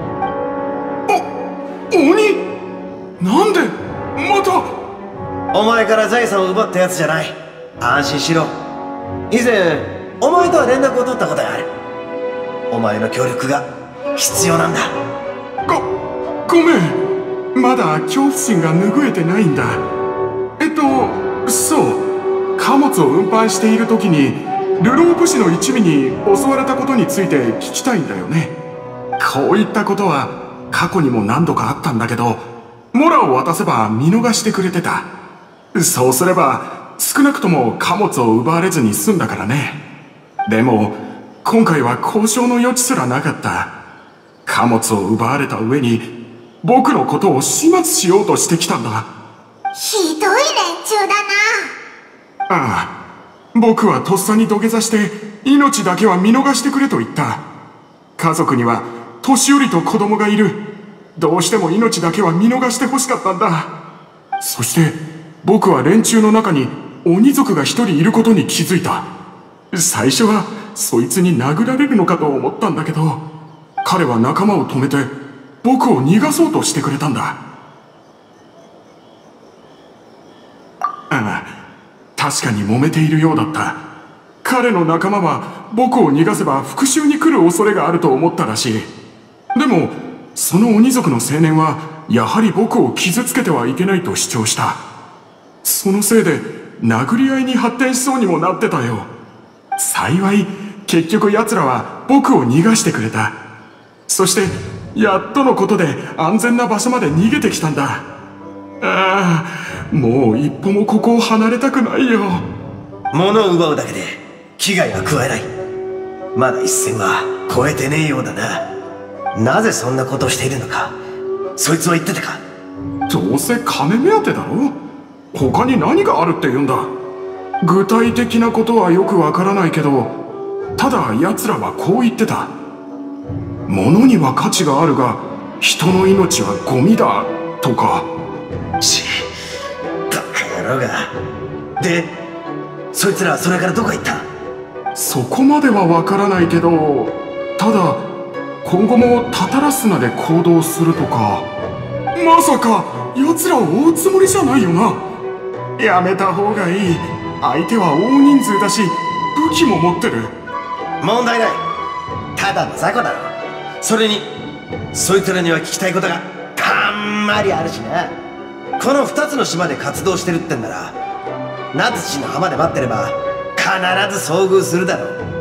鬼なんでまた。 お前から財産を奪ったやつじゃない。安心しろ。以前お前とは連絡を取ったことがある。お前の協力が必要なんだ。 ごめん、まだ恐怖心が拭えてないんだ。そう、貨物を運搬している時に流浪武士の一味に襲われたことについて聞きたいんだよね。こういったことは過去にも何度かあったんだけど、モラを渡せば見逃してくれてた。そうすれば少なくとも貨物を奪われずに済んだからね。でも今回は交渉の余地すらなかった。貨物を奪われた上に僕のことを始末しようとしてきたんだ。 ひどい連中だな。 ああ、僕はとっさに土下座して命だけは見逃してくれと言った。家族には年寄りと子供がいる。どうしても命だけは見逃してほしかったんだ。そして僕は連中の中に鬼族が一人いることに気づいた。最初はそいつに殴られるのかと思ったんだけど、彼は仲間を止めて僕を逃がそうとしてくれたんだ。ああ、確かに揉めているようだった。彼の仲間は僕を逃がせば復讐に来る恐れがあると思ったらしい。でもその鬼族の青年はやはり僕を傷つけてはいけないと主張した。そのせいで殴り合いに発展しそうにもなってたよ。幸い結局奴らは僕を逃がしてくれた。そしてやっとのことで安全な場所まで逃げてきたんだ。ああ、もう一歩もここを離れたくないよ。 物を奪うだけで危害は加えない。まだ一線は越えてねえようだな。なぜそんなことをしているのか、そいつは言ってたか。 どうせ金目当てだろ。他に何があるって言うんだ。具体的なことはよくわからないけど、ただ奴らはこう言ってた。物には価値があるが人の命はゴミだとか。 バカ野郎が。で、そいつらはそれからどこへ行った？ そこまではわからないけど、ただ今後もタタラスナで行動するとか。まさか奴らを追うつもりじゃないよな。やめた方がいい。相手は大人数だし武器も持ってる。 問題ない。ただの雑魚だろ。それにそいつらには聞きたいことがたんまりあるしな。この2つの島で活動してるってんなら、ナツチの浜で待ってれば必ず遭遇するだろう。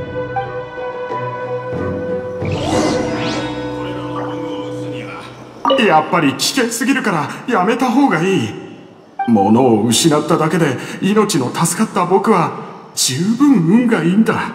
やっぱり危険すぎるからやめた方がいい。物を失っただけで命の助かった僕は十分運がいいんだ。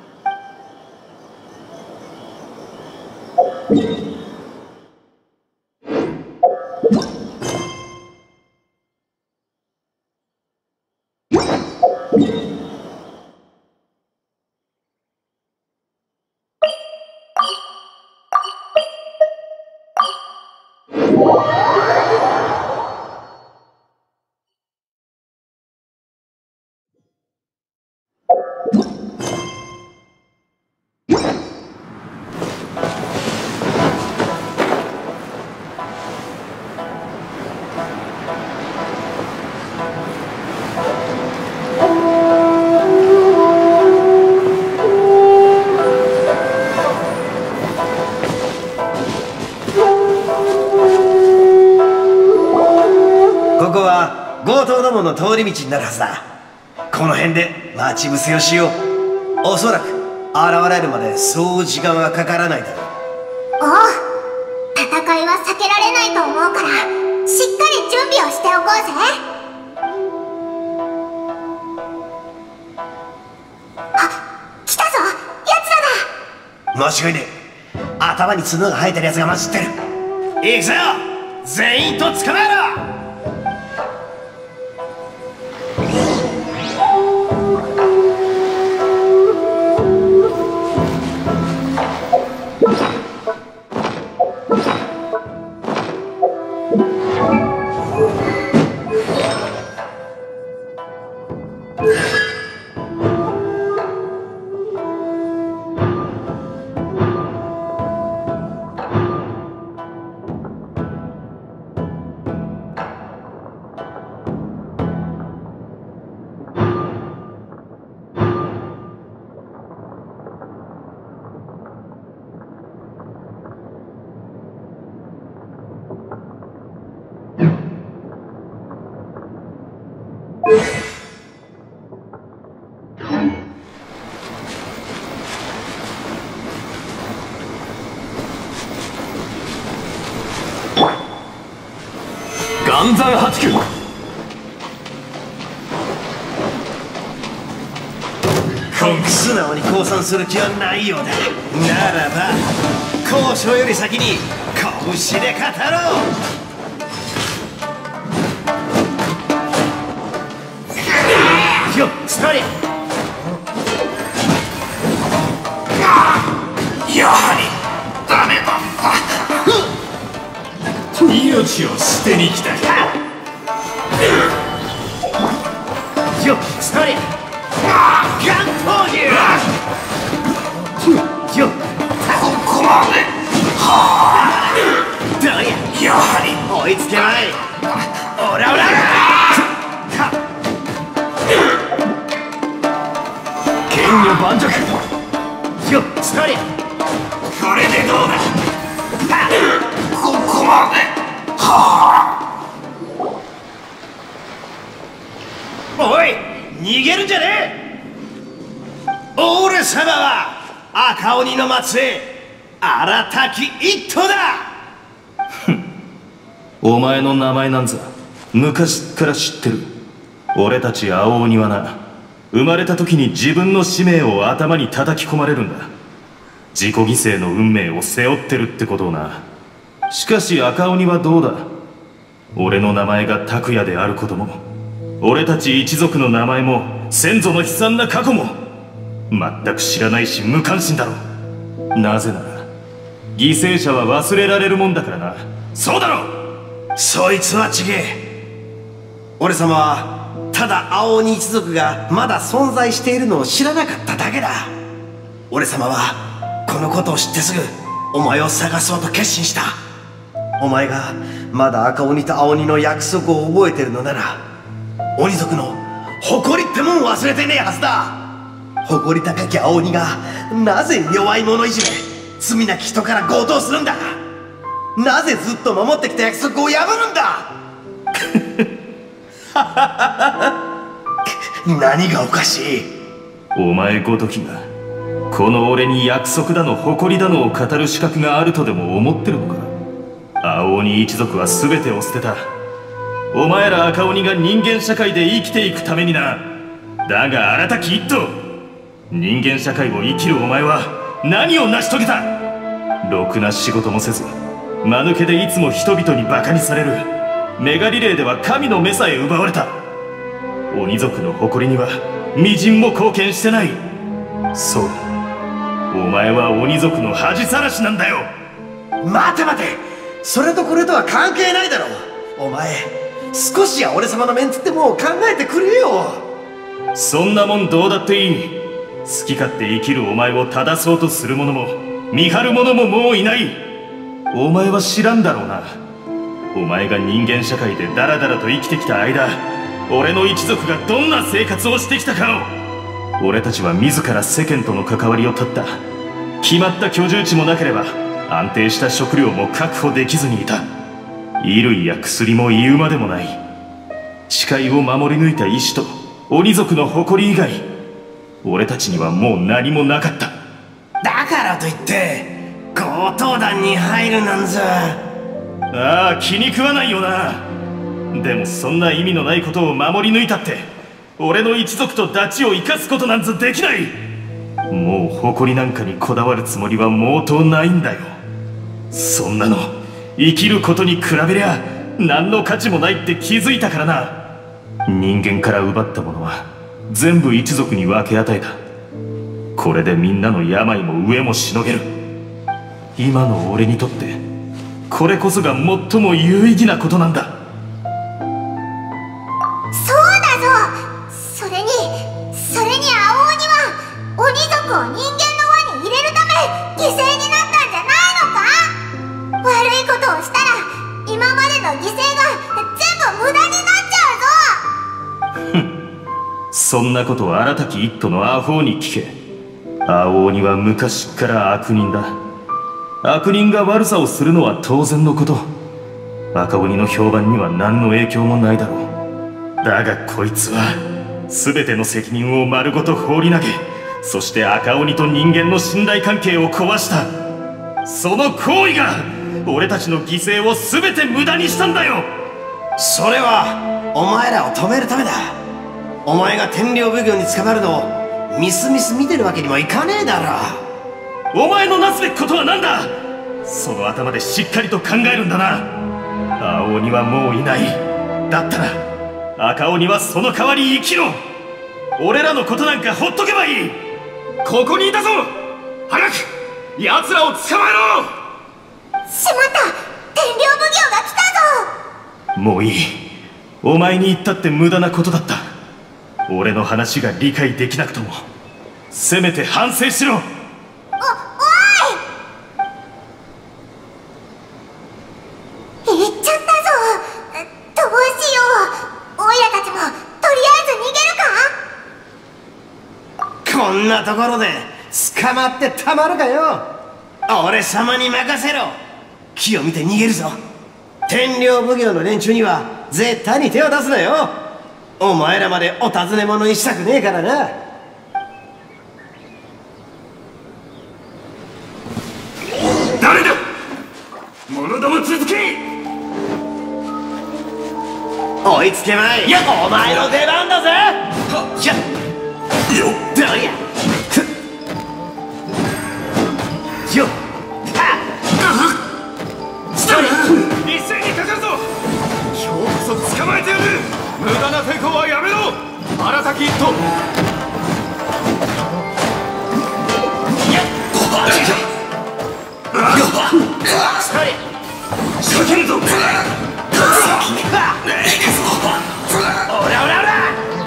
の通り道になるはずだ。この辺で待ち伏せをしよう。おそらく現れるまでそう時間はかからないだろう。 おう、戦いは避けられないと思うからしっかり準備をしておこうぜ。あ、来たぞ、奴らだ。 間違いねえ。頭に角が生えてるやつが混じってる。行くぞ、全員と捕まえろ。 暗算8九。 素直に降参する気はないようだ。ならば交渉より先に拳で語ろう。よっ、ストーリー。 やはりダメだった。命を捨てに来た。 よっ、ストーリー。ガン投入。よっ、 ここまで。はあ、どうや、 やはり追いつけまい。オラオラ。 剣を盤石。 よっ、ストーリー。 これでどうだ。ここまで。はあ、おい、逃げるんじゃねえ。俺様は赤鬼の末裔、荒滝一党だ。 お前の名前なんざ昔から知ってる。俺たち青鬼はな、生まれた時に自分の使命を頭に叩き込まれるんだ。自己犠牲の運命を背負ってるってことをな。しかし赤鬼はどうだ。俺の名前が拓也であることも、俺たち一族の名前も先祖の悲惨な過去も全く知らないし無関心だろ。なぜなら犠牲者は忘れられるもんだからな。そうだろ。 そいつは違え。俺様はただ青鬼一族がまだ存在しているのを知らなかっただけだ。俺様はこのことを知ってすぐお前を探そうと決心した。お前がまだ赤鬼と青鬼の約束を覚えてるのなら、鬼族の誇りってもん忘れてねえはずだ。誇り高き青鬼がなぜ弱い者いじめ、罪なき人から強盗するんだ。なぜずっと守ってきた約束を破るんだ。何がおかしい。 お前ごときがこの俺に約束だの誇りだのを語る資格があるとでも思ってるのか。青鬼一族は全てを捨てた。お前ら赤鬼が人間社会で生きていくためにな。だが荒たき一頭、人間社会を生きるお前は何を成し遂げた。ろくな仕事もせず、間抜けでいつも人々にバカにされる。メガリレーでは神の目さえ奪われた。鬼族の誇りには微塵も貢献してない。そう、お前は鬼族の恥さらしなんだよ。 待て待て、それとこれとは関係ないだろう。お前少しは俺様のメンツってもう考えてくれよ。 そんなもんどうだっていい。好き勝手生きるお前を正そうとする者も見張る者ももういない。お前は知らんだろうな。お前が人間社会でダラダラと生きてきた間、俺の一族がどんな生活をしてきたかを。俺たちは自ら世間との関わりを絶った。決まった居住地もなければ安定した食料も確保できずにいた。衣類や薬も言うまでもない。誓いを守り抜いた意志と鬼族の誇り以外、俺たちにはもう何もなかった。 だからといって強盗団に入るなんざ。 ああ、気に食わないよな。でもそんな意味のないことを守り抜いたって俺の一族とダチを生かすことなんざできない。もう誇りなんかにこだわるつもりは毛頭ないんだよ。そんなの生きることに比べりゃ何の価値もないって気づいたからな。人間から奪ったものは全部一族に分け与えた。これでみんなの病も飢えもしのげる。今の俺にとってこれこそが最も有意義なことなんだ。 そうだぞ。それに青鬼は鬼族を人間の輪に入れるため犠牲になったんじゃないのか。悪いことをしたら今までの犠牲が全部無駄になっちゃうぞ。 そんなことを荒たき一途のアホに聞け。青鬼は昔から悪人だ。悪人が悪さをするのは当然のこと。赤鬼の評判には何の影響もないだろう。だがこいつは全ての責任を丸ごと放り投げ、そして赤鬼と人間の信頼関係を壊した。その行為が俺たちの犠牲を全て無駄にしたんだよ。 それはお前らを止めるためだ。お前が天領奉行に捕まるのをみすみす見てるわけにもいかねえだろ。 お前のなすべきことは何だ。その頭でしっかりと考えるんだな。青鬼はもういない。だったら赤鬼はその代わり生きろ。俺らのことなんかほっとけばいい。ここにいたぞ。早く奴らを捕まえろ。 しまった、天領奉行が来たぞ。 もういい。お前に言ったって無駄なことだった。俺の話が理解できなくともせめて反省しろ。 行っちゃったぞ。どうしよう。オイラたちもとりあえず逃げるか。 こんなところで捕まってたまるかよ。俺様に任せろ。木を見て逃げるぞ。天領奉行の連中には絶対に手を出すなよ。お前らまでお尋ね者にしたくねえからな。 誰だ。者ども続け。 追いつけまい。お前の出番だぜ。よっどりゃよっ一斉にかかるぞ。今日こそ捕まえてやる。無駄な抵抗はやめろ。荒滝一頭。仕掛けるぞ。おらおらおら。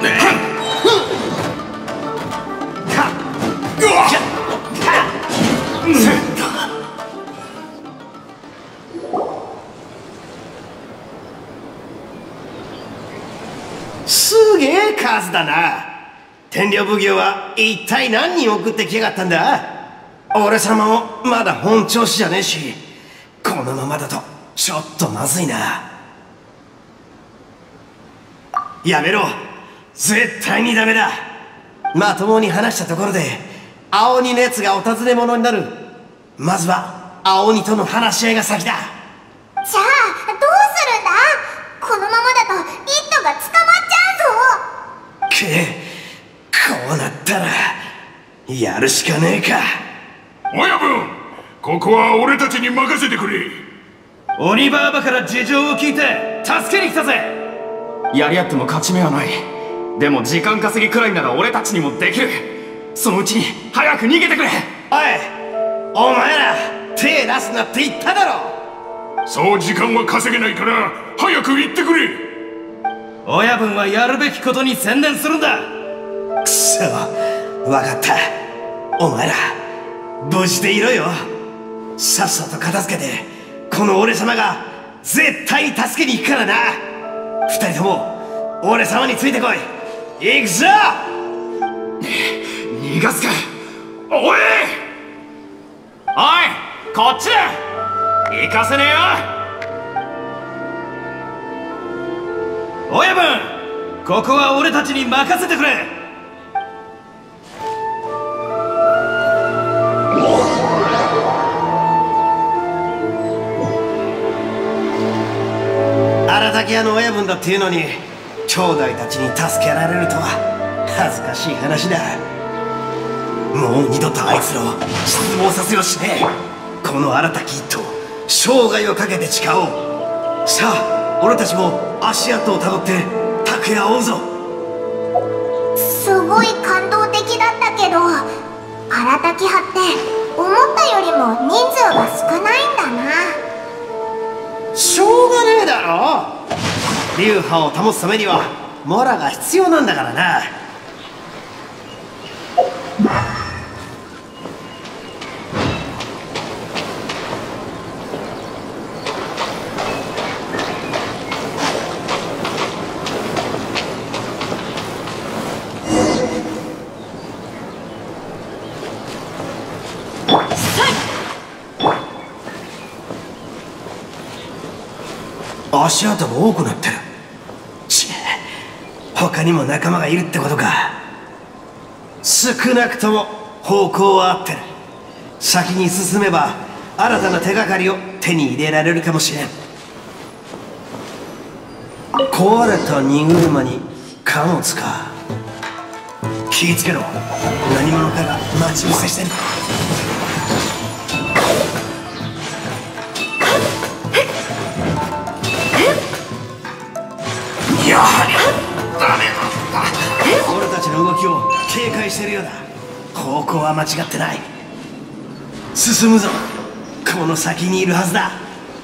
すげえ数だな。天領奉行は一体何人送ってきやがったんだ。俺様もまだ本調子じゃねえし、このままだとちょっとまずいな。やめろ、絶対にダメだ。まともに話したところで青鬼のやつがお尋ね者になる。まずは青鬼との話し合いが先だ。 じゃあどうするんだ。このままだとイットが捕まっちゃうぞ。 こうなったらやるしかねえか。 親分、ここは俺たちに任せてくれ。 鬼バーバから事情を聞いて助けに来たぜ。 やり合っても勝ち目はない。でも時間稼ぎくらいなら俺たちにもできる。そのうちに早く逃げてくれ。 お前ら手出すなって言っただろ。 そう時間は稼げないから早く行ってくれ。 親分はやるべきことに専念するんだ。 くそ、わかった。お前ら無事でいろよ。さっさと片付けてこの俺様が絶対に助けに行くからな。二人とも俺様についてこい。行くぞ。 逃がすか。おいこっちだ。行かせねえよ。 親分、ここは俺たちに任せてくれ。 荒滝屋の親分だっていうのに兄弟たちに助けられるとは恥ずかしい話だ。もう二度とあいつらを失望させはしねえ。この荒滝一頭生涯をかけて誓おう。さあ俺たちも足跡をたどって拓也を追うぞ。 すごい感動的だったけど、荒滝派って思ったよりも人数が少ないんだな。 しょうがねえだろ。流派を保つためにはモラが必要なんだからな。足跡が多くなってる。他にも仲間がいるってことか。少なくとも方向は合ってる。先に進めば新たな手がかりを手に入れられるかもしれん。壊れた荷車に貨物か。気ぃつけろ、何者かが待ち伏せしてる。やはりダメなんだ。俺たちの動きを警戒してるようだ。方向は間違ってない。進むぞ。この先にいるはずだ。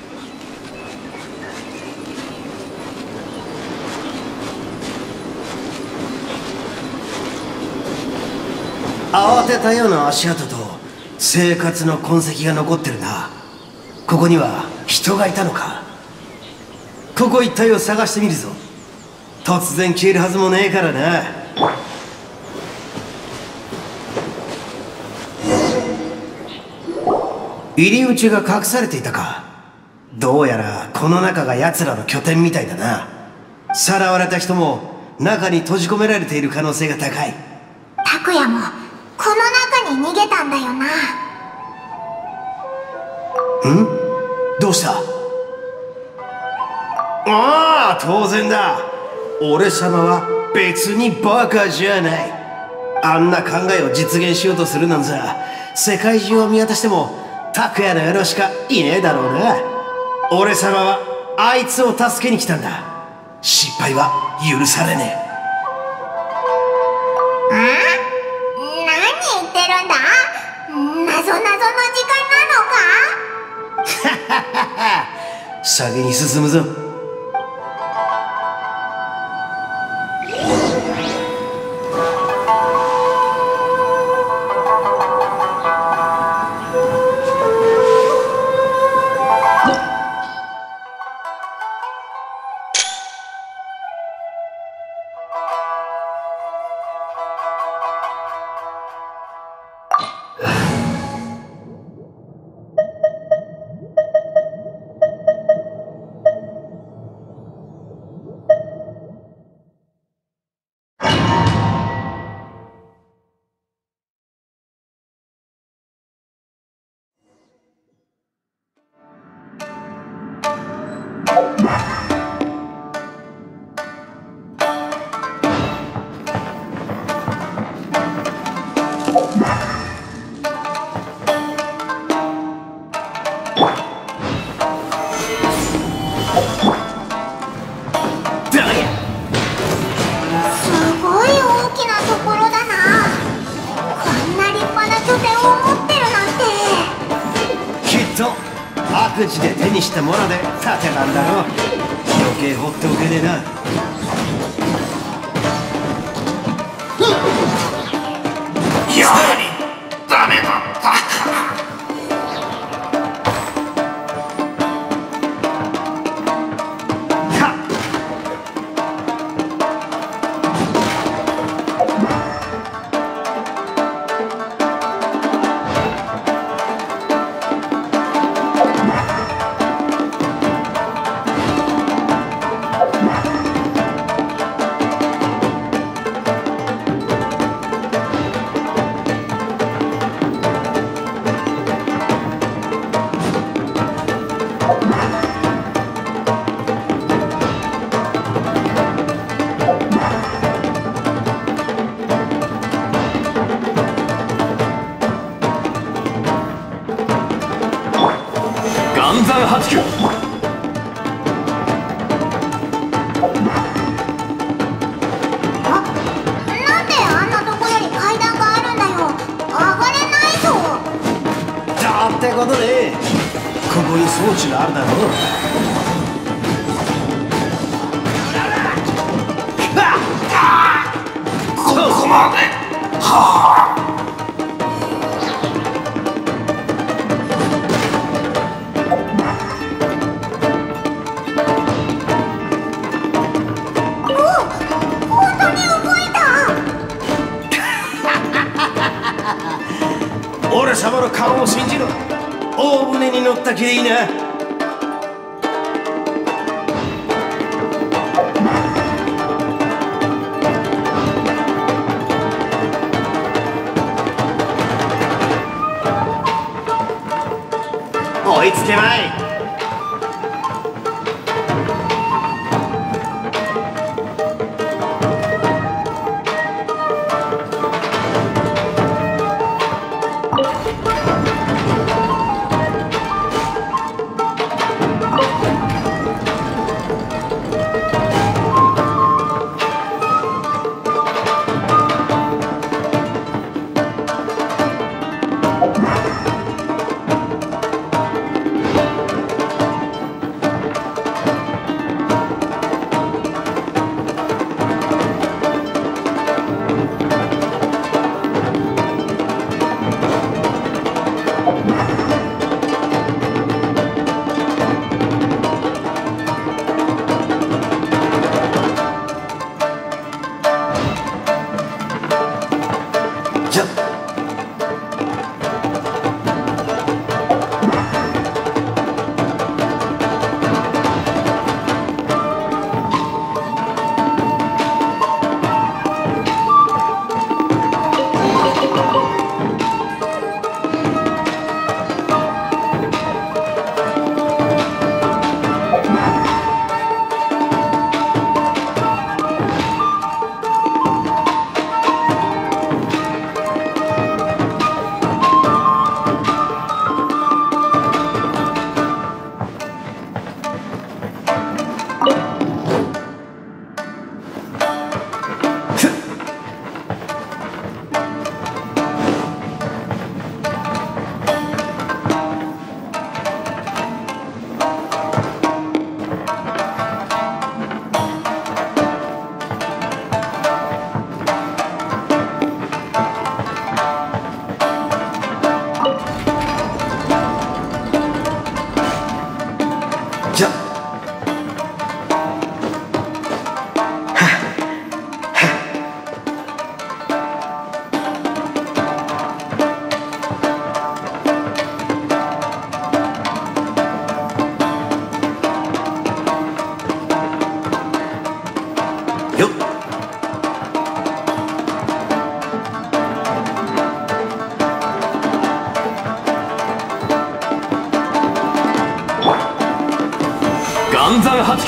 慌てたような足跡と生活の痕跡が残ってるな。ここには人がいたのか。ここ一帯を探してみるぞ。突然消えるはずもねえからな。入り口が隠されていたか。どうやらこの中が奴らの拠点みたいだな。さらわれた人も中に閉じ込められている可能性が高い。 拓也もこの中に逃げたんだよな。 どうした。 ああ、当然だ。俺様は別にバカじゃない。あんな考えを実現しようとするなんざ、世界中を見渡しても拓也の野郎しかいねえだろうな。俺様はあいつを助けに来たんだ。失敗は許されね何言ってるんだ？なぞなぞの時間なのか？ 先に進むぞ。悪事で手にしたもので建てたんだろう。余計放っておけねえな。 やはりダメだったか。 暗算8球。 なんであんなところに階段があるんだよ。上がれないぞ。 だってことでここに装置があるだろう。 ここまで。はあ。 俺様の顔を信じろ。大船に乗ったきりいいな。追いつけまい。 岩山八九。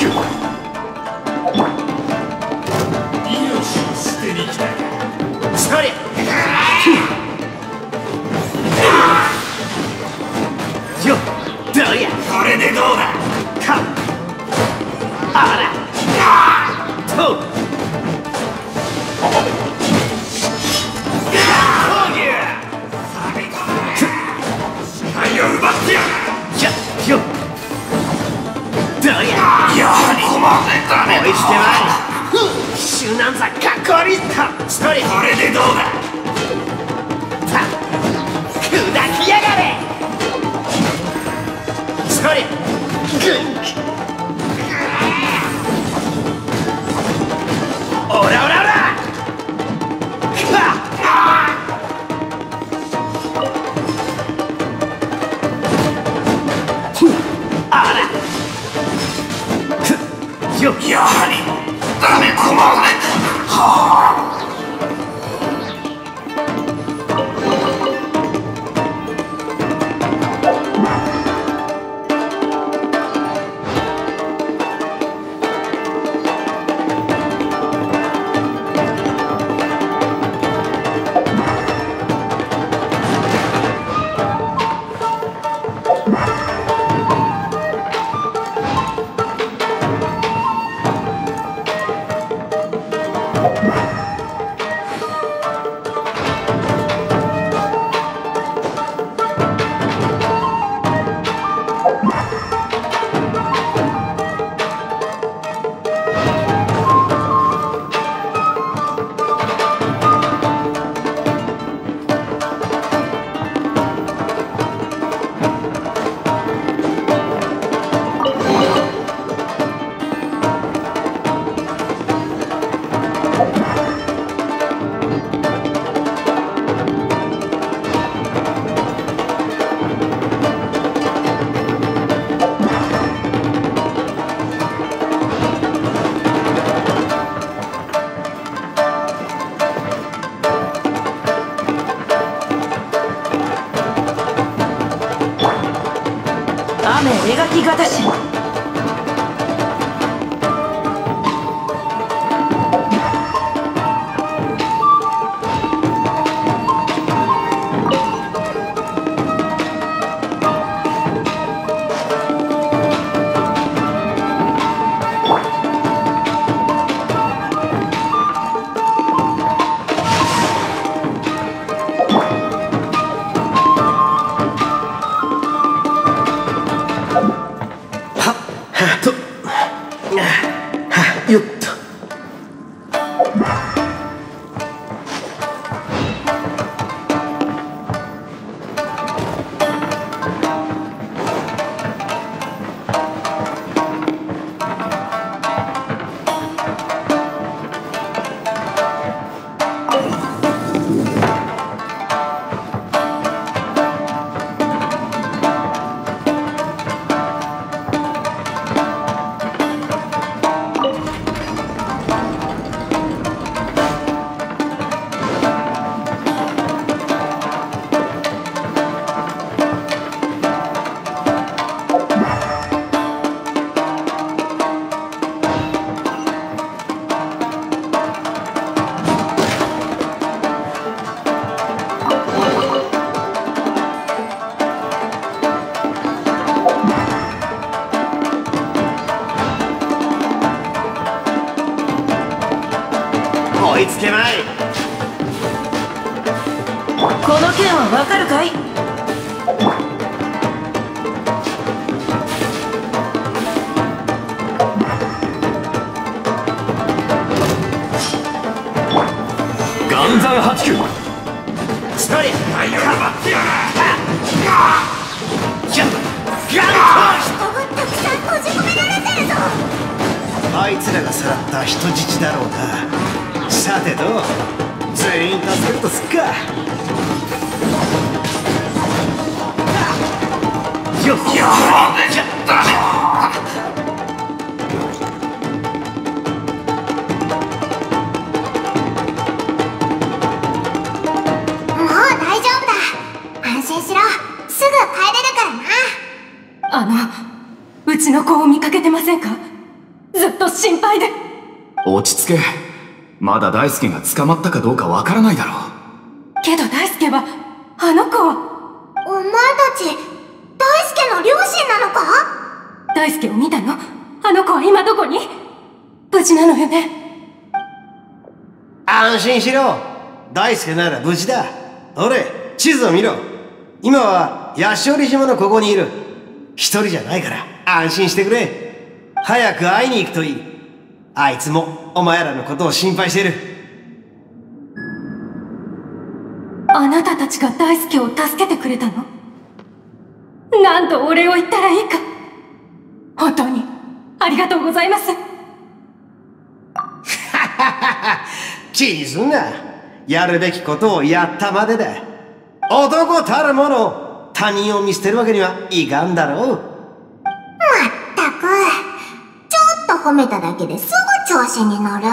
命を捨てに来たか。 そりゃよっ、どうや、 これでどうだ。 かあらと視界を奪ってやる。 よっ、どうや、 やはりこまでダメだ。 追いつけまい。シュナンザかっこいいったそりゃ。 これでどうだ。 さ砕きやがれそりゃ。グンオラオラオラあらよっ、 やはりダメこまで。はあ。 雨描きがたし。 よっと。追いつけまい。 この件はわかるかい？ 岩山八九。 そりゃ。 はいよ、奪ってやる。 ジャンプガン人がたくさん閉じ込められてるぞ。 あいつらがさらった人質だろうな。さてどう、全員助けるとすっか。よっ、 やはりダメ。 もう大丈夫だ。安心しろ。すぐ帰れるからな。 ううちの子を見かけてませんか？ずっと心配で。 落ち着け。まだ大輔が捕まったかどうかわからないだろう。 けど大輔は、あの子は。 お前たち、大輔の両親なのか？ 大輔を見たの？あの子は今どこに？無事なのよね？ 安心しろ。大輔なら無事だ。ほれ、地図を見ろ。今は八潮里島のここにいる。一人じゃないから安心してくれ。早く会いに行くといい。あいつもお前らのことを心配してる。 あなたたちが大輔を助けてくれたの？なんとお礼を言ったらいいか。本当にありがとうございます。 気にすんな。やるべきことをやったまでだ。男たるもの、他人を見捨てるわけにはいかんだろう。 まったく、ちょっと褒めただけですぐ調子に乗る。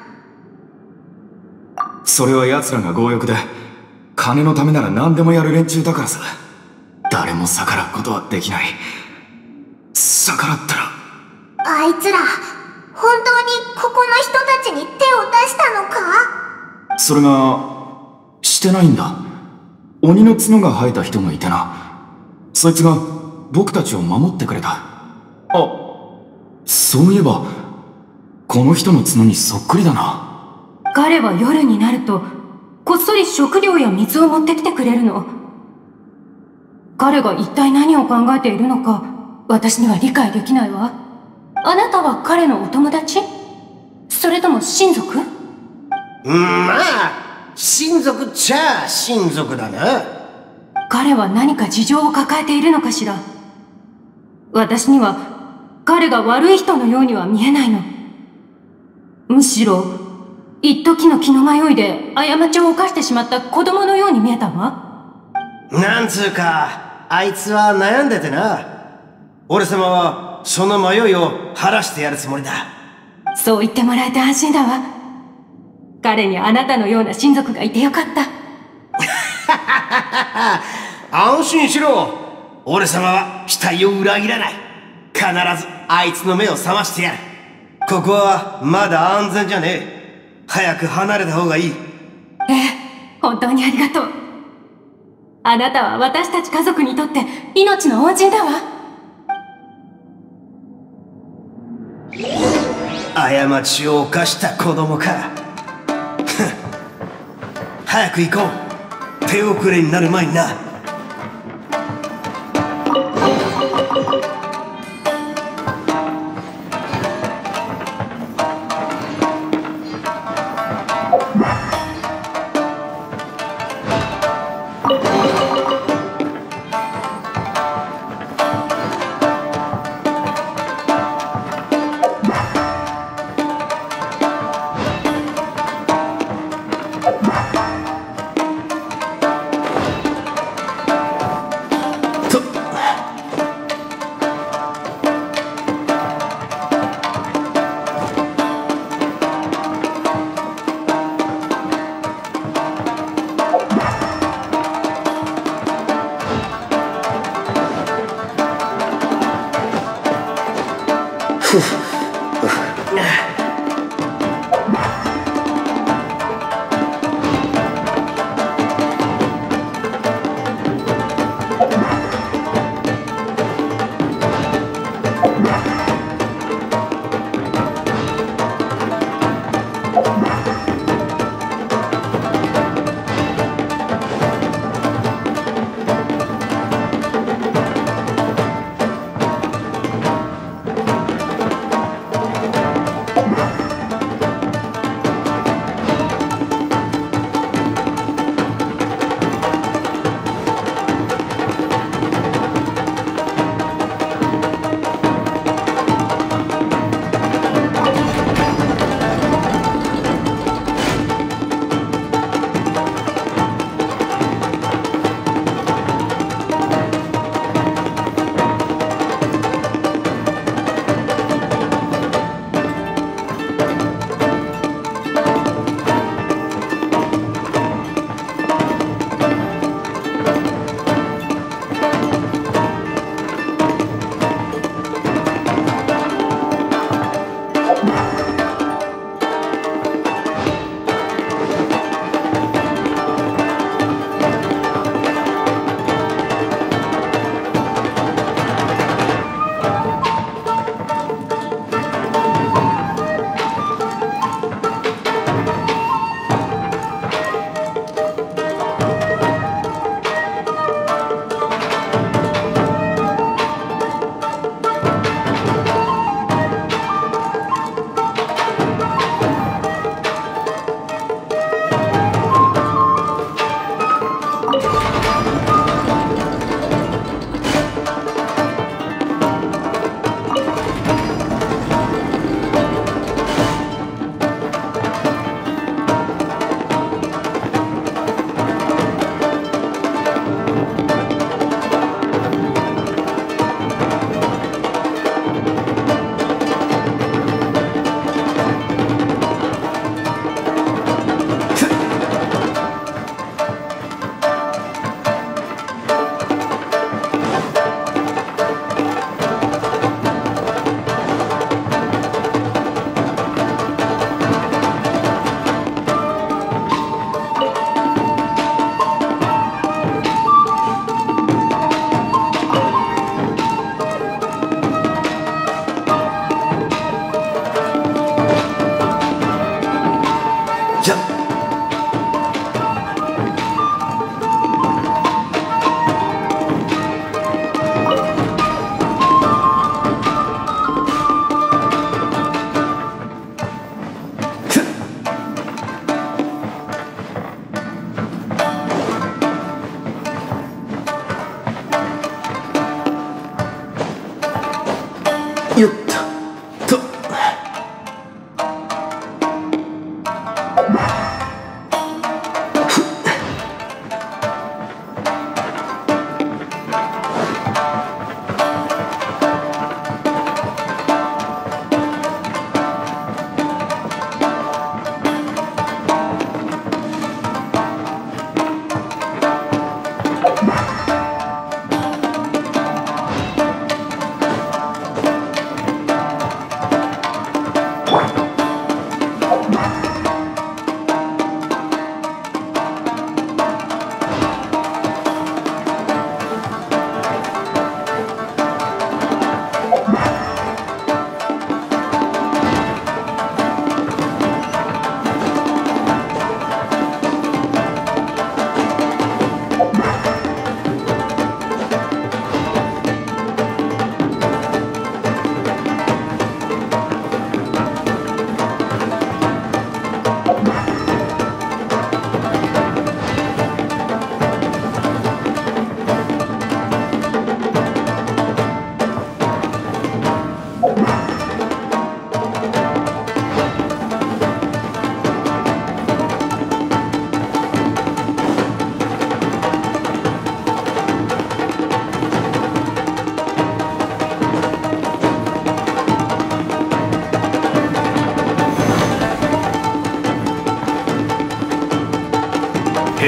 それは奴らが強欲で、金のためなら何でもやる連中だからさ。誰も逆らうことはできない。逆らったら。 あいつら、本当にここの人たちに手を出したのか？ それが、してないんだ。鬼の角が生えた人がいてな。そいつが僕たちを守ってくれた。あ、そういえば、この人の角にそっくりだな。 彼は夜になると、こっそり食料や水を持ってきてくれるの。彼が一体何を考えているのか、私には理解できないわ。あなたは彼のお友達？それとも親族？ まあ、親族っちゃ親族だな。 彼は何か事情を抱えているのかしら。私には彼が悪い人のようには見えないの。むしろ一時の気の迷いで過ちを犯してしまった子供のように見えたわ。 なんつうか、あいつは悩んでてな。俺様はその迷いを晴らしてやるつもりだ。 そう言ってもらえて安心だわ。彼にあなたのような親族がいてよかった。 安心しろ。俺様は期待を裏切らない。必ずあいつの目を覚ましてやる。ここはまだ安全じゃねえ。早く離れた方がいい。 ええ、本当にありがとう。あなたは私たち家族にとって命の恩人だわ。 過ちを犯した子供か。早く行こう。手遅れになる前にな。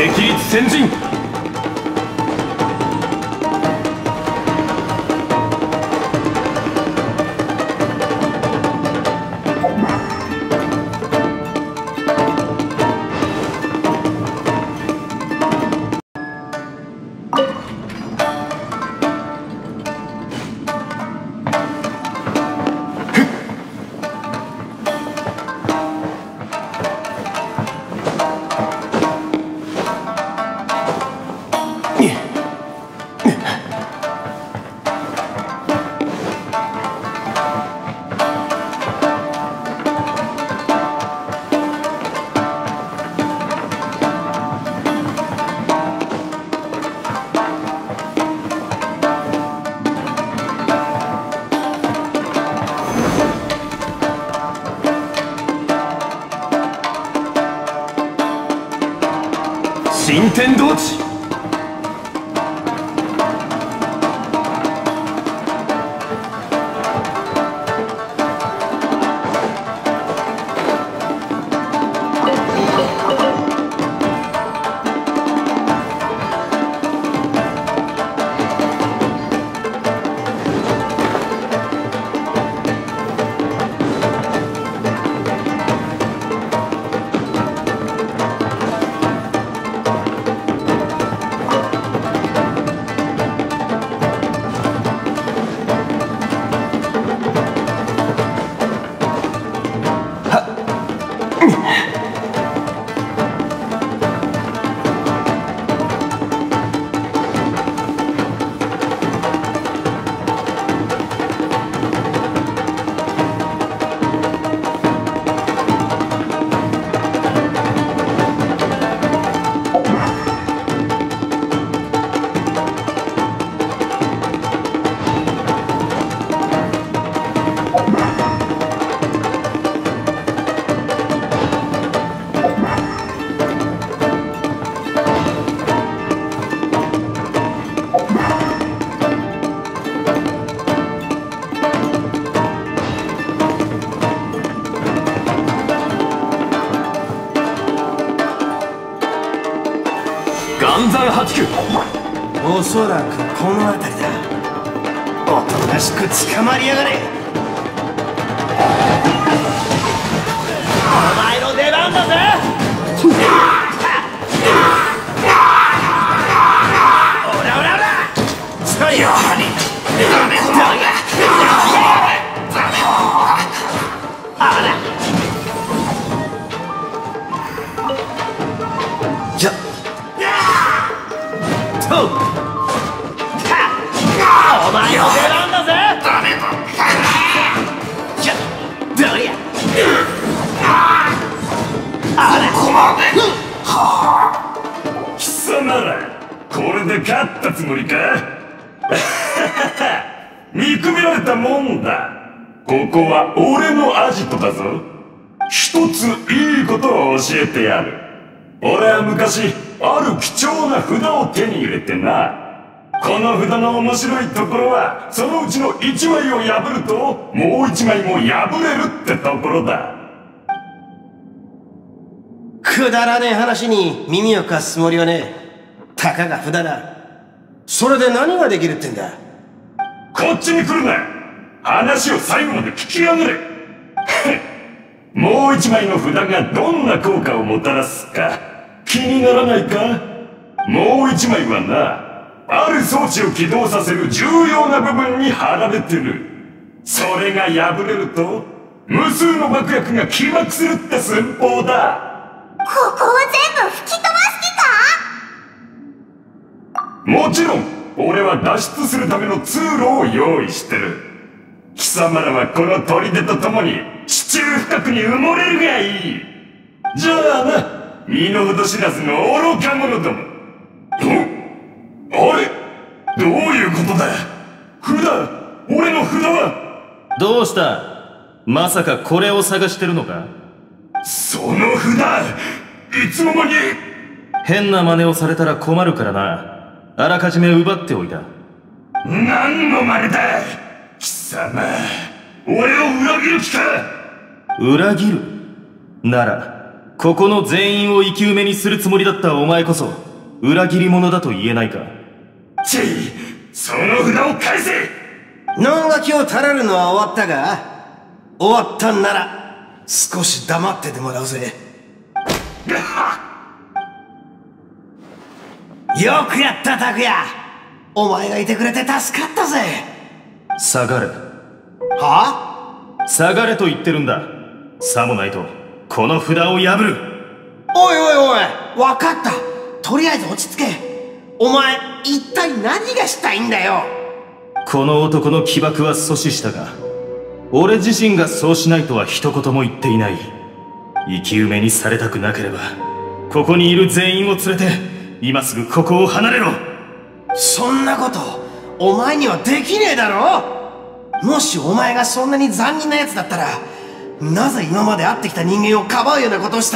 敵立先陣。新天道地。岩山八九。 おそらくこの辺りだ。おとなしく捕まりやがれ。お前の出番だぜ。おらおらおら。そりゃダメだ。あら。じゃ。お前の出番だぜ。ダメだ。じゃ、どりゃ。あら。ここまで。 貴様ら、これで勝ったつもりか。見くびられたもんだ。ここは俺のアジトだぞ。一ついいことを教えてやる。俺は昔ある貴重な札を手に入れてな。この札の面白いところはそのうちの1枚を破るともう1枚も破れるってところだ。 くだらねえ話に耳を貸すつもりはねえ。たかが札だ。それで何ができるってんだ。 こっちに来るな。話を最後まで聞きやがれ。もう1枚の札がどんな効果をもたらすか気にならないか。もう1枚はな、ある装置を起動させる重要な部分に貼られてる。それが破れると無数の爆薬が起爆するって寸法だ。 ここを全部吹き飛ばす気か。 もちろん俺は脱出するための通路を用意してる。貴様らはこの砦と共に地中深くに埋もれるがいい。じゃあな、身の程知らずの愚か者ども。あれ、どういうことだ。札、俺の札は。どうした。まさかこれを探してるのか。その札、いつの間に。変な真似をされたら困るからな。あらかじめ奪っておいた。何の真似だ貴様。俺を裏切る気か。裏切るならここの全員を生き埋めにするつもりだったお前こそ裏切り者だと言えないか。 チェイ、その札を返せ。 能書きをたらるのは終わったが、終わったんなら少し黙っててもらうぜ。よくやった拓也、お前がいてくれて助かったぜ。 下がれ。 はあ？下がれと言ってるんだ。さもないとこの札を破る。 おいおいおい、分かった。とりあえず落ち着け。お前一体何がしたいんだよ。 この男の起爆は阻止したが、俺自身がそうしないとは一言も言っていない。生き埋めにされたくなければここにいる全員を連れて今すぐここを離れろ。 そんなことお前にはできねえだろ。もしお前がそんなに残忍な奴だったら、なぜ今まで会ってきた人間をかばうようなことをした？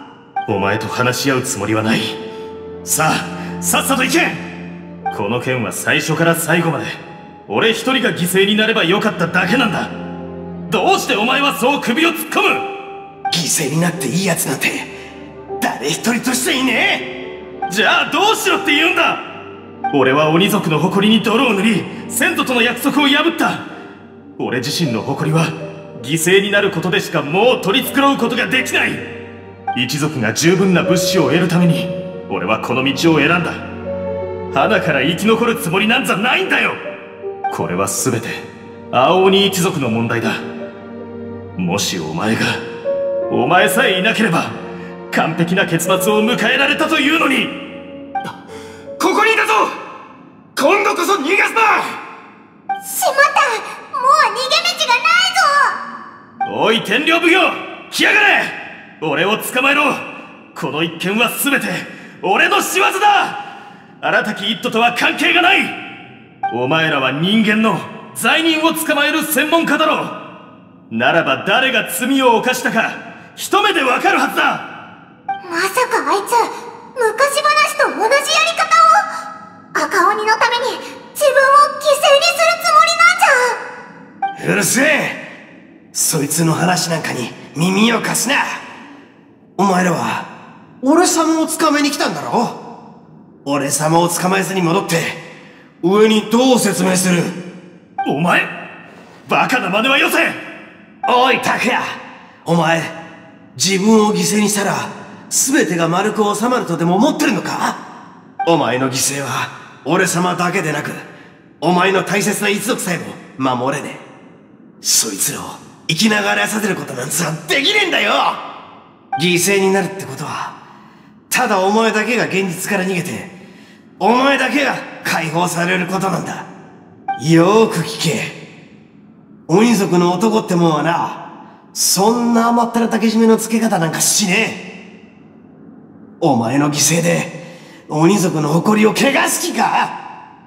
お前と話し合うつもりはない。さあさっさと行け。この件は最初から最後まで俺一人が犠牲になればよかっただけなんだ。どうしてお前はそう首を突っ込む？ 犠牲になっていい奴なんて誰一人としていねえ。じゃあどうしろって言うんだ。俺は鬼族の誇りに泥を塗り先祖との約束を破った。俺自身の誇りは犠牲になることでしかもう取り繕うことができない。一族が十分な物資を得るために俺はこの道を選んだ。花から生き残るつもりなんざないんだよ。これは全て青鬼一族の問題だ。もしお前さえいなければ完璧な結末を迎えられたというのに。 ここにいたぞ。今度こそ逃がすな。 しまった、もう逃げ道がないぞ。 おい天領奉行、来やがれ。俺を捕まえろ。この一件は全て俺の仕業だ。荒滝一途とは関係がない。お前らは人間の罪人を捕まえる専門家だろう。ならば誰が罪を犯したか一目でわかるはずだ。 まさかあいつ昔話と同じやり方を。赤鬼のために自分を犠牲にするつもりなんじゃ。 うるせえ。そいつの話なんかに耳を貸すな。お前らは俺様を捕まえに来たんだろ。俺様を捕まえずに戻って上にどう説明する？ お前バカな真似はよせ。 おい拓也、お前自分を犠牲にしたら全てが丸く収まるとでも思ってるのか？お前の犠牲は俺様だけでなくお前の大切な一族さえも守れねえ。そいつらを生きながらさせることなんざできねえんだよ。犠牲になるってことはただお前だけが現実から逃げてお前だけが解放されることなんだ。よーく聞け。鬼族の男ってもんはな、そんな甘ったれたけじめのつけ方なんかしねえ。お前の犠牲で鬼族の誇りを汚す気か？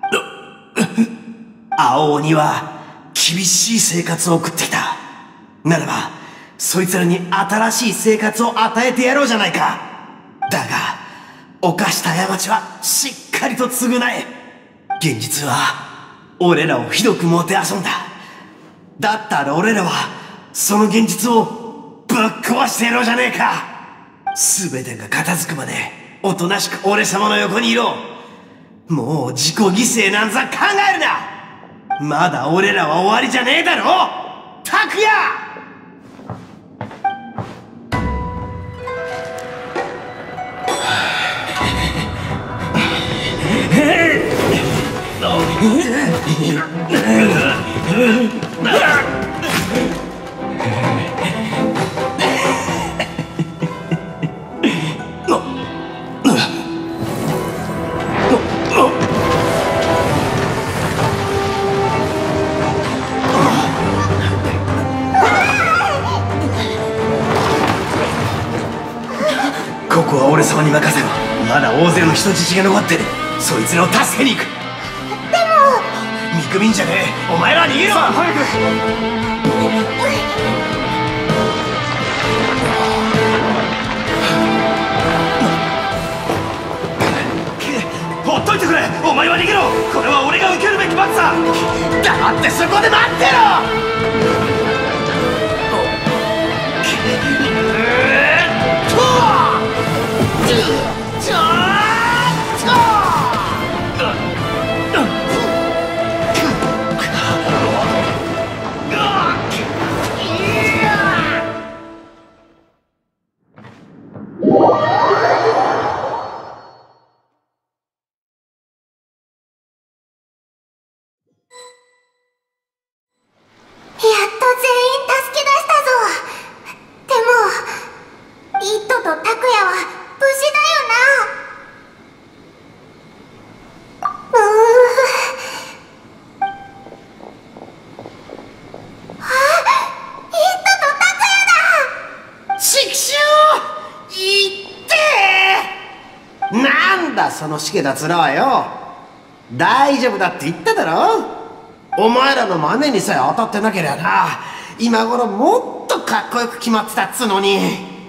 青鬼は厳しい生活を送ってきた。ならばそいつらに新しい生活を与えてやろうじゃないか。だが犯した過ちはしっかりと償え。現実は俺らをひどくもてあそんだ。だったら俺らはその現実をぶっ壊してやろうじゃねえか。全てが片付くまでおとなしく俺様の横にいろ。もう自己犠牲なんざ考えるな。まだ俺らは終わりじゃねえだろ拓也。ここは俺様に任せろ。まだ大勢の人質が残ってる。そいつらを助けに行く。でも見くびんじゃねえ。お前ら逃げろ。さあ早く。 ほっといてくれ。お前は逃げろ。これは俺が受けるべき罰だ。 黙ってそこで待ってろ。 そのしけた面はよ、大丈夫だって言っただろ。お前らの真似にさえ当たってなけりゃな、今頃もっとかっこよく決まってたっつうのに。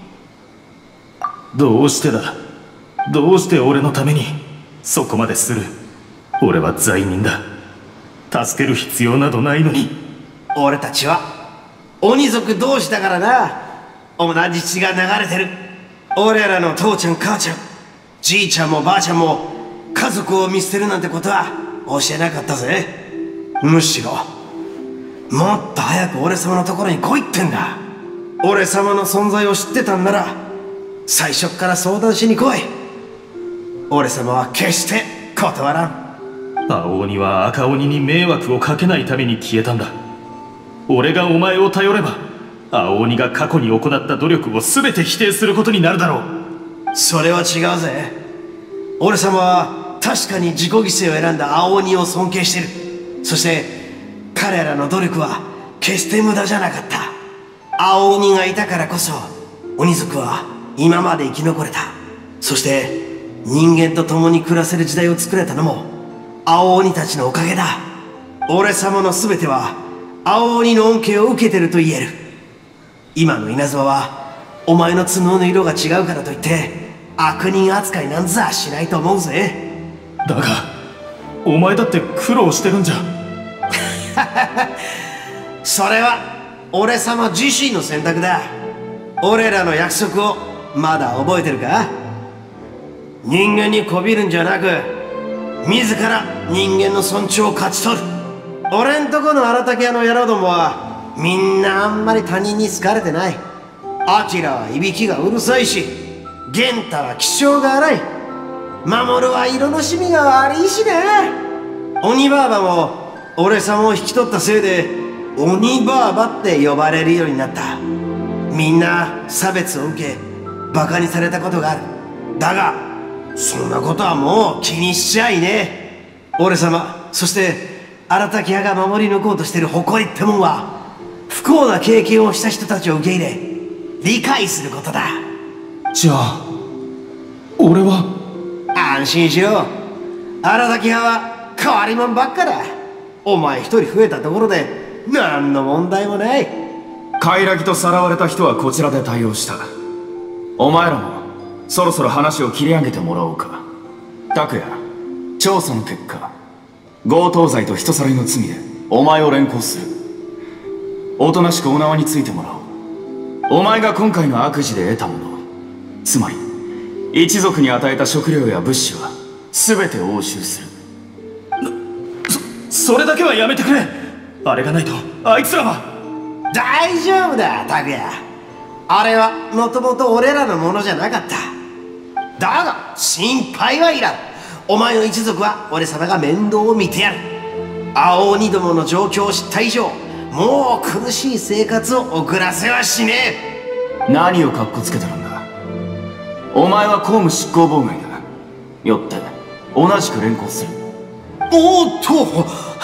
どうしてだ、どうして俺のためにそこまでする。俺は罪人だ。助ける必要などないのに。 俺たちは鬼族同士だからな。同じ血が流れてる。俺らの父ちゃん母ちゃん、じいちゃんもばあちゃんも家族を見捨てるなんてことは教えなかったぜ。むしろもっと早く俺様のところに来いってんだ。俺様の存在を知ってたんなら最初から相談しに来い。俺様は決して断らん。 青鬼は赤鬼に迷惑をかけないために消えたんだ。俺がお前を頼れば青鬼が過去に行った努力を全て否定することになるだろう。 それは違うぜ。俺様は確かに自己犠牲を選んだ青鬼を尊敬してる。そして彼らの努力は決して無駄じゃなかった。青鬼がいたからこそ鬼族は今まで生き残れた。そして人間と共に暮らせる時代を作れたのも青鬼たちのおかげだ。俺様の全ては青鬼の恩恵を受けてると言える。今の稲妻はお前の角の色が違うからといって悪人扱いなんざしないと思うぜ。 だがお前だって苦労してるんじゃ。 それは俺様自身の選択だ。俺らの約束をまだ覚えてるか？人間にこびるんじゃなく自ら人間の尊重を勝ち取る。俺んとこの荒竹屋の野郎どもはみんなあんまり他人に好かれてない。アキラはいびきがうるさいし、玄太は気性が荒い、守は色の趣味が悪いしね。鬼ばあばも俺様を引き取ったせいで鬼ばあばって呼ばれるようになった。みんな差別を受けバカにされたことがある。だがそんなことはもう気にしちゃいねえ。俺様、そして荒滝屋が守り抜こうとしてる誇りってもんは不幸な経験をした人たちを受け入れ理解することだ。 じゃあ俺は安心しろ。荒滝屋は変わり者ばっかだ。お前一人増えたところで何の問題もない。 カイラギとさらわれた人はこちらで対応した。お前らもそろそろ話を切り上げてもらおうか。拓也、調査の結果強盗罪と人さらいの罪でお前を連行する。おとなしくお縄についてもらおう。お前が今回の悪事で得たもの、つまり一族に与えた食料や物資は全て押収する。 それだけはやめてくれ。あれがないとあいつらは。 大丈夫だ拓也。あれはもともと俺らのものじゃなかった。だが心配はいらん。お前の一族は俺様が面倒を見てやる。青鬼どもの状況を知った以上もう苦しい生活を送らせはしねえ。何をカッコつけてるんだ。お前は公務執行妨害だ。よって同じく連行する。 おっと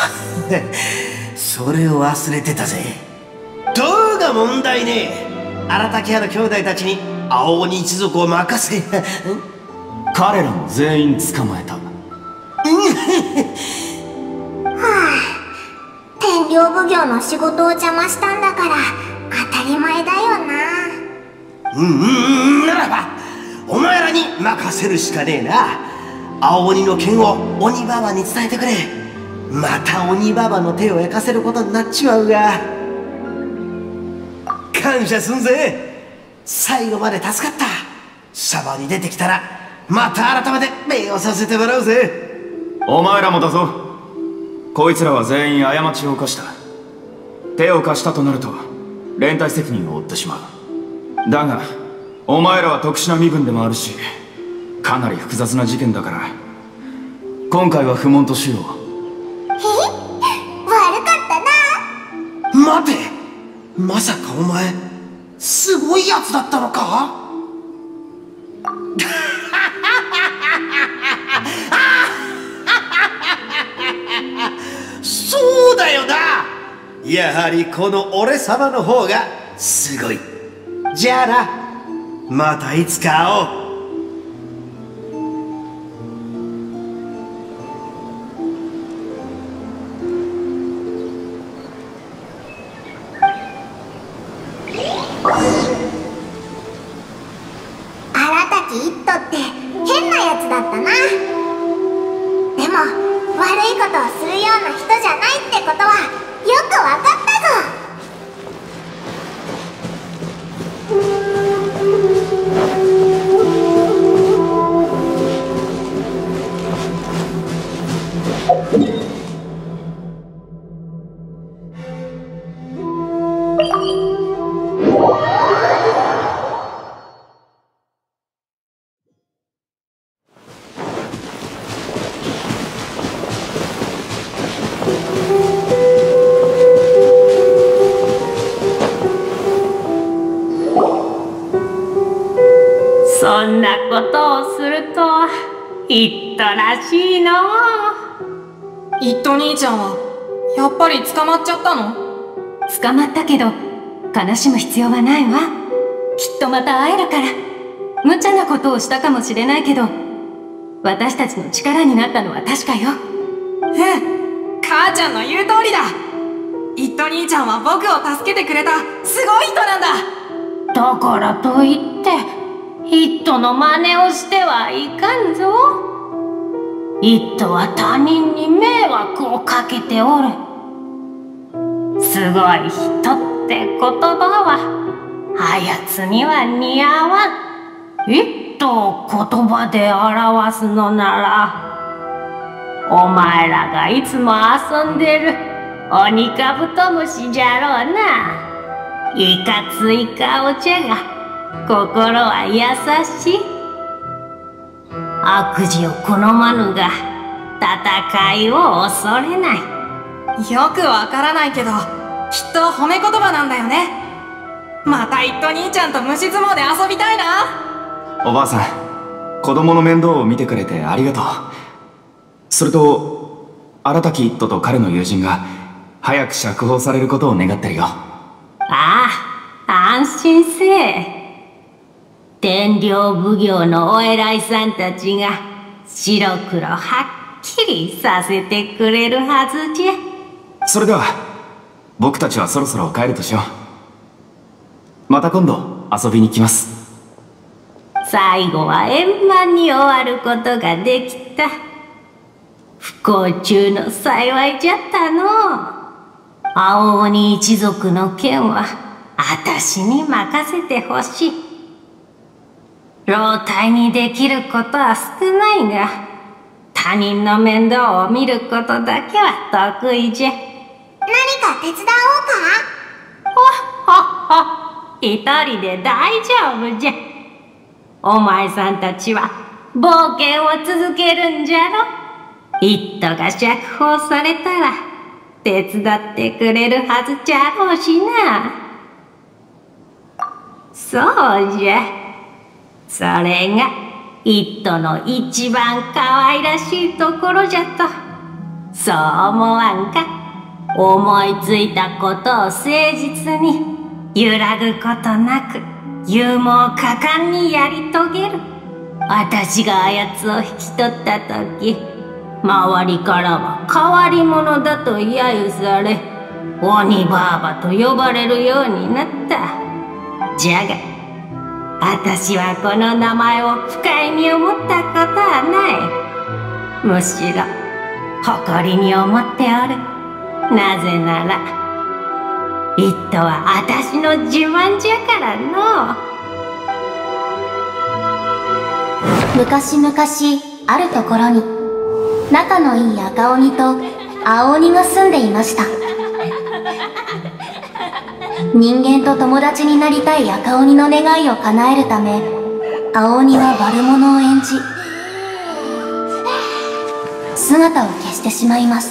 それを忘れてたぜ。どうが問題ねえ。荒竹屋の兄弟たちに青鬼一族を任せ彼らも全員捕まえた。 はあ、天領奉行の仕事を邪魔したんだから当たり前だよな。 ならばお前らに任せるしかねえな。青鬼の剣を鬼ババに伝えてくれ。また鬼ババの手を焼かせることになっちまうが感謝すんぜ。最後まで助かった。シャバに出てきたらまた改めて礼をさせてもらうぜ。 お前らもだぞ。こいつらは全員過ちを犯した。手を貸したとなると連帯責任を負ってしまう。だがお前らは特殊な身分でもあるしかなり複雑な事件だから今回は不問としよう。 悪かったな。待て、まさかお前すごいやつだったのか？そうだよな。やはりこの俺様の方がすごい。じゃあな、またいつか会おう。 そんなことをするとはイットらしいの。 イット兄ちゃんはやっぱり捕まっちゃったの？ 捕まったけど悲しむ必要はないわ。きっとまた会えるから。無茶なことをしたかもしれないけど私たちの力になったのは確かよ。 母ちゃんの言う通りだ。イット兄ちゃんは僕を助けてくれたすごい人なんだ。 だからといってイットの真似をしてはいかんぞ。イットは他人に迷惑をかけておる。すごい人って言葉はあやつには似合わん。イットを言葉で表すのならお前らがいつも遊んでるオニカブトムシじゃろうな。いかつい顔じゃが心は優しい。悪事を好まぬが戦いを恐れない。 よくわからないけどきっと褒め言葉なんだよね。またイット兄ちゃんと虫相撲で遊びたいな。 おばあさん、子供の面倒を見てくれてありがとう。それと荒滝一斗と彼の友人が早く釈放されることを願ってるよ。 ああ、安心せえ。天領奉行のお偉いさんたちが白黒はっきりさせてくれるはずじゃ。 それでは僕たちはそろそろ帰るとしよう。また今度遊びに来ます。 最後は円満に終わることができた。不幸中の幸いじゃったの。青鬼一族の件はあたしに任せてほしい。老体にできることは少ないが他人の面倒を見ることだけは得意じゃ。 何か手伝おうか？ ほっほっほ、一人で大丈夫じゃ。お前さんたちは冒険を続けるんじゃろ。イットが釈放されたら手伝ってくれるはずじゃろうしな。そうじゃ。それがイットの一番可愛らしいところじゃと。そう思わんか？思いついたことを誠実に揺らぐことなく勇猛果敢にやり遂げる。私があやつを引き取った時周りからは変わり者だと揶揄され鬼ばあばと呼ばれるようになった。じゃが私はこの名前を不快に思ったことはない。むしろ誇りに思っておる。なぜならイットは私の自慢じゃからの。 昔々あるところに仲のいい赤鬼と青鬼が住んでいました。人間と友達になりたい赤鬼の願いを叶えるため青鬼は悪者を演じ姿を消してしまいます。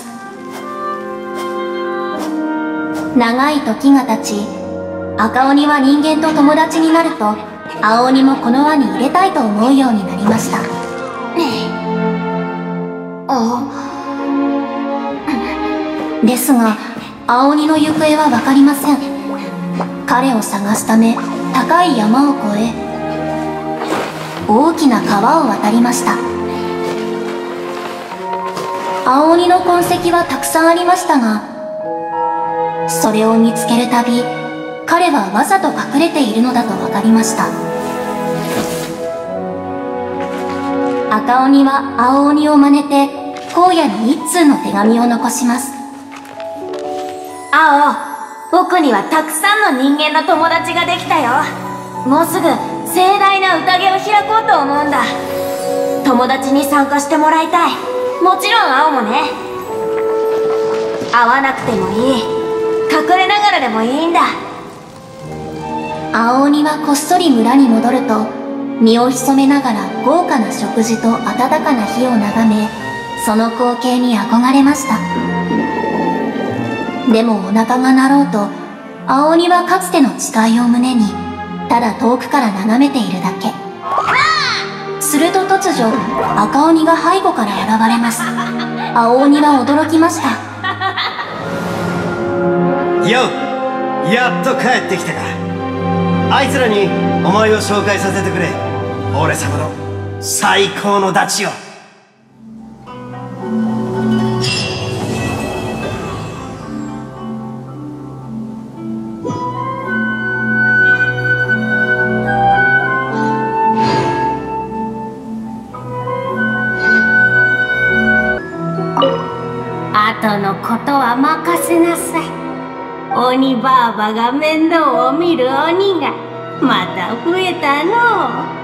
長い時が経ち赤鬼は人間と友達になると青鬼もこの輪に入れたいと思うようになりました。ですが青鬼の行方は分かりません。彼を探すため高い山を越え大きな川を渡りました。青鬼の痕跡はたくさんありましたがそれを見つけるたび彼はわざと隠れているのだと分かりました。赤鬼は青鬼を真似て荒野に一通の手紙を残します。青、僕にはたくさんの人間の友達ができたよ。もうすぐ盛大な宴を開こうと思うんだ。友達に参加してもらいたい。もちろん青もね。会わなくてもいい。隠れながらでもいいんだ。青鬼はこっそり村に戻ると身を潜めながら豪華な食事と温かな火を眺めその光景に憧れました。でもお腹が鳴ろうと青鬼はかつての誓いを胸にただ遠くから眺めているだけ。 すると突如、赤鬼が背後から現れます。青鬼は驚きました。 よっ、やっと帰ってきたか。あいつらにお前を紹介させてくれ。俺様の最高のダチを。 後のことは任せなさい。鬼ばあばが面倒を見る鬼がまた増えたのう。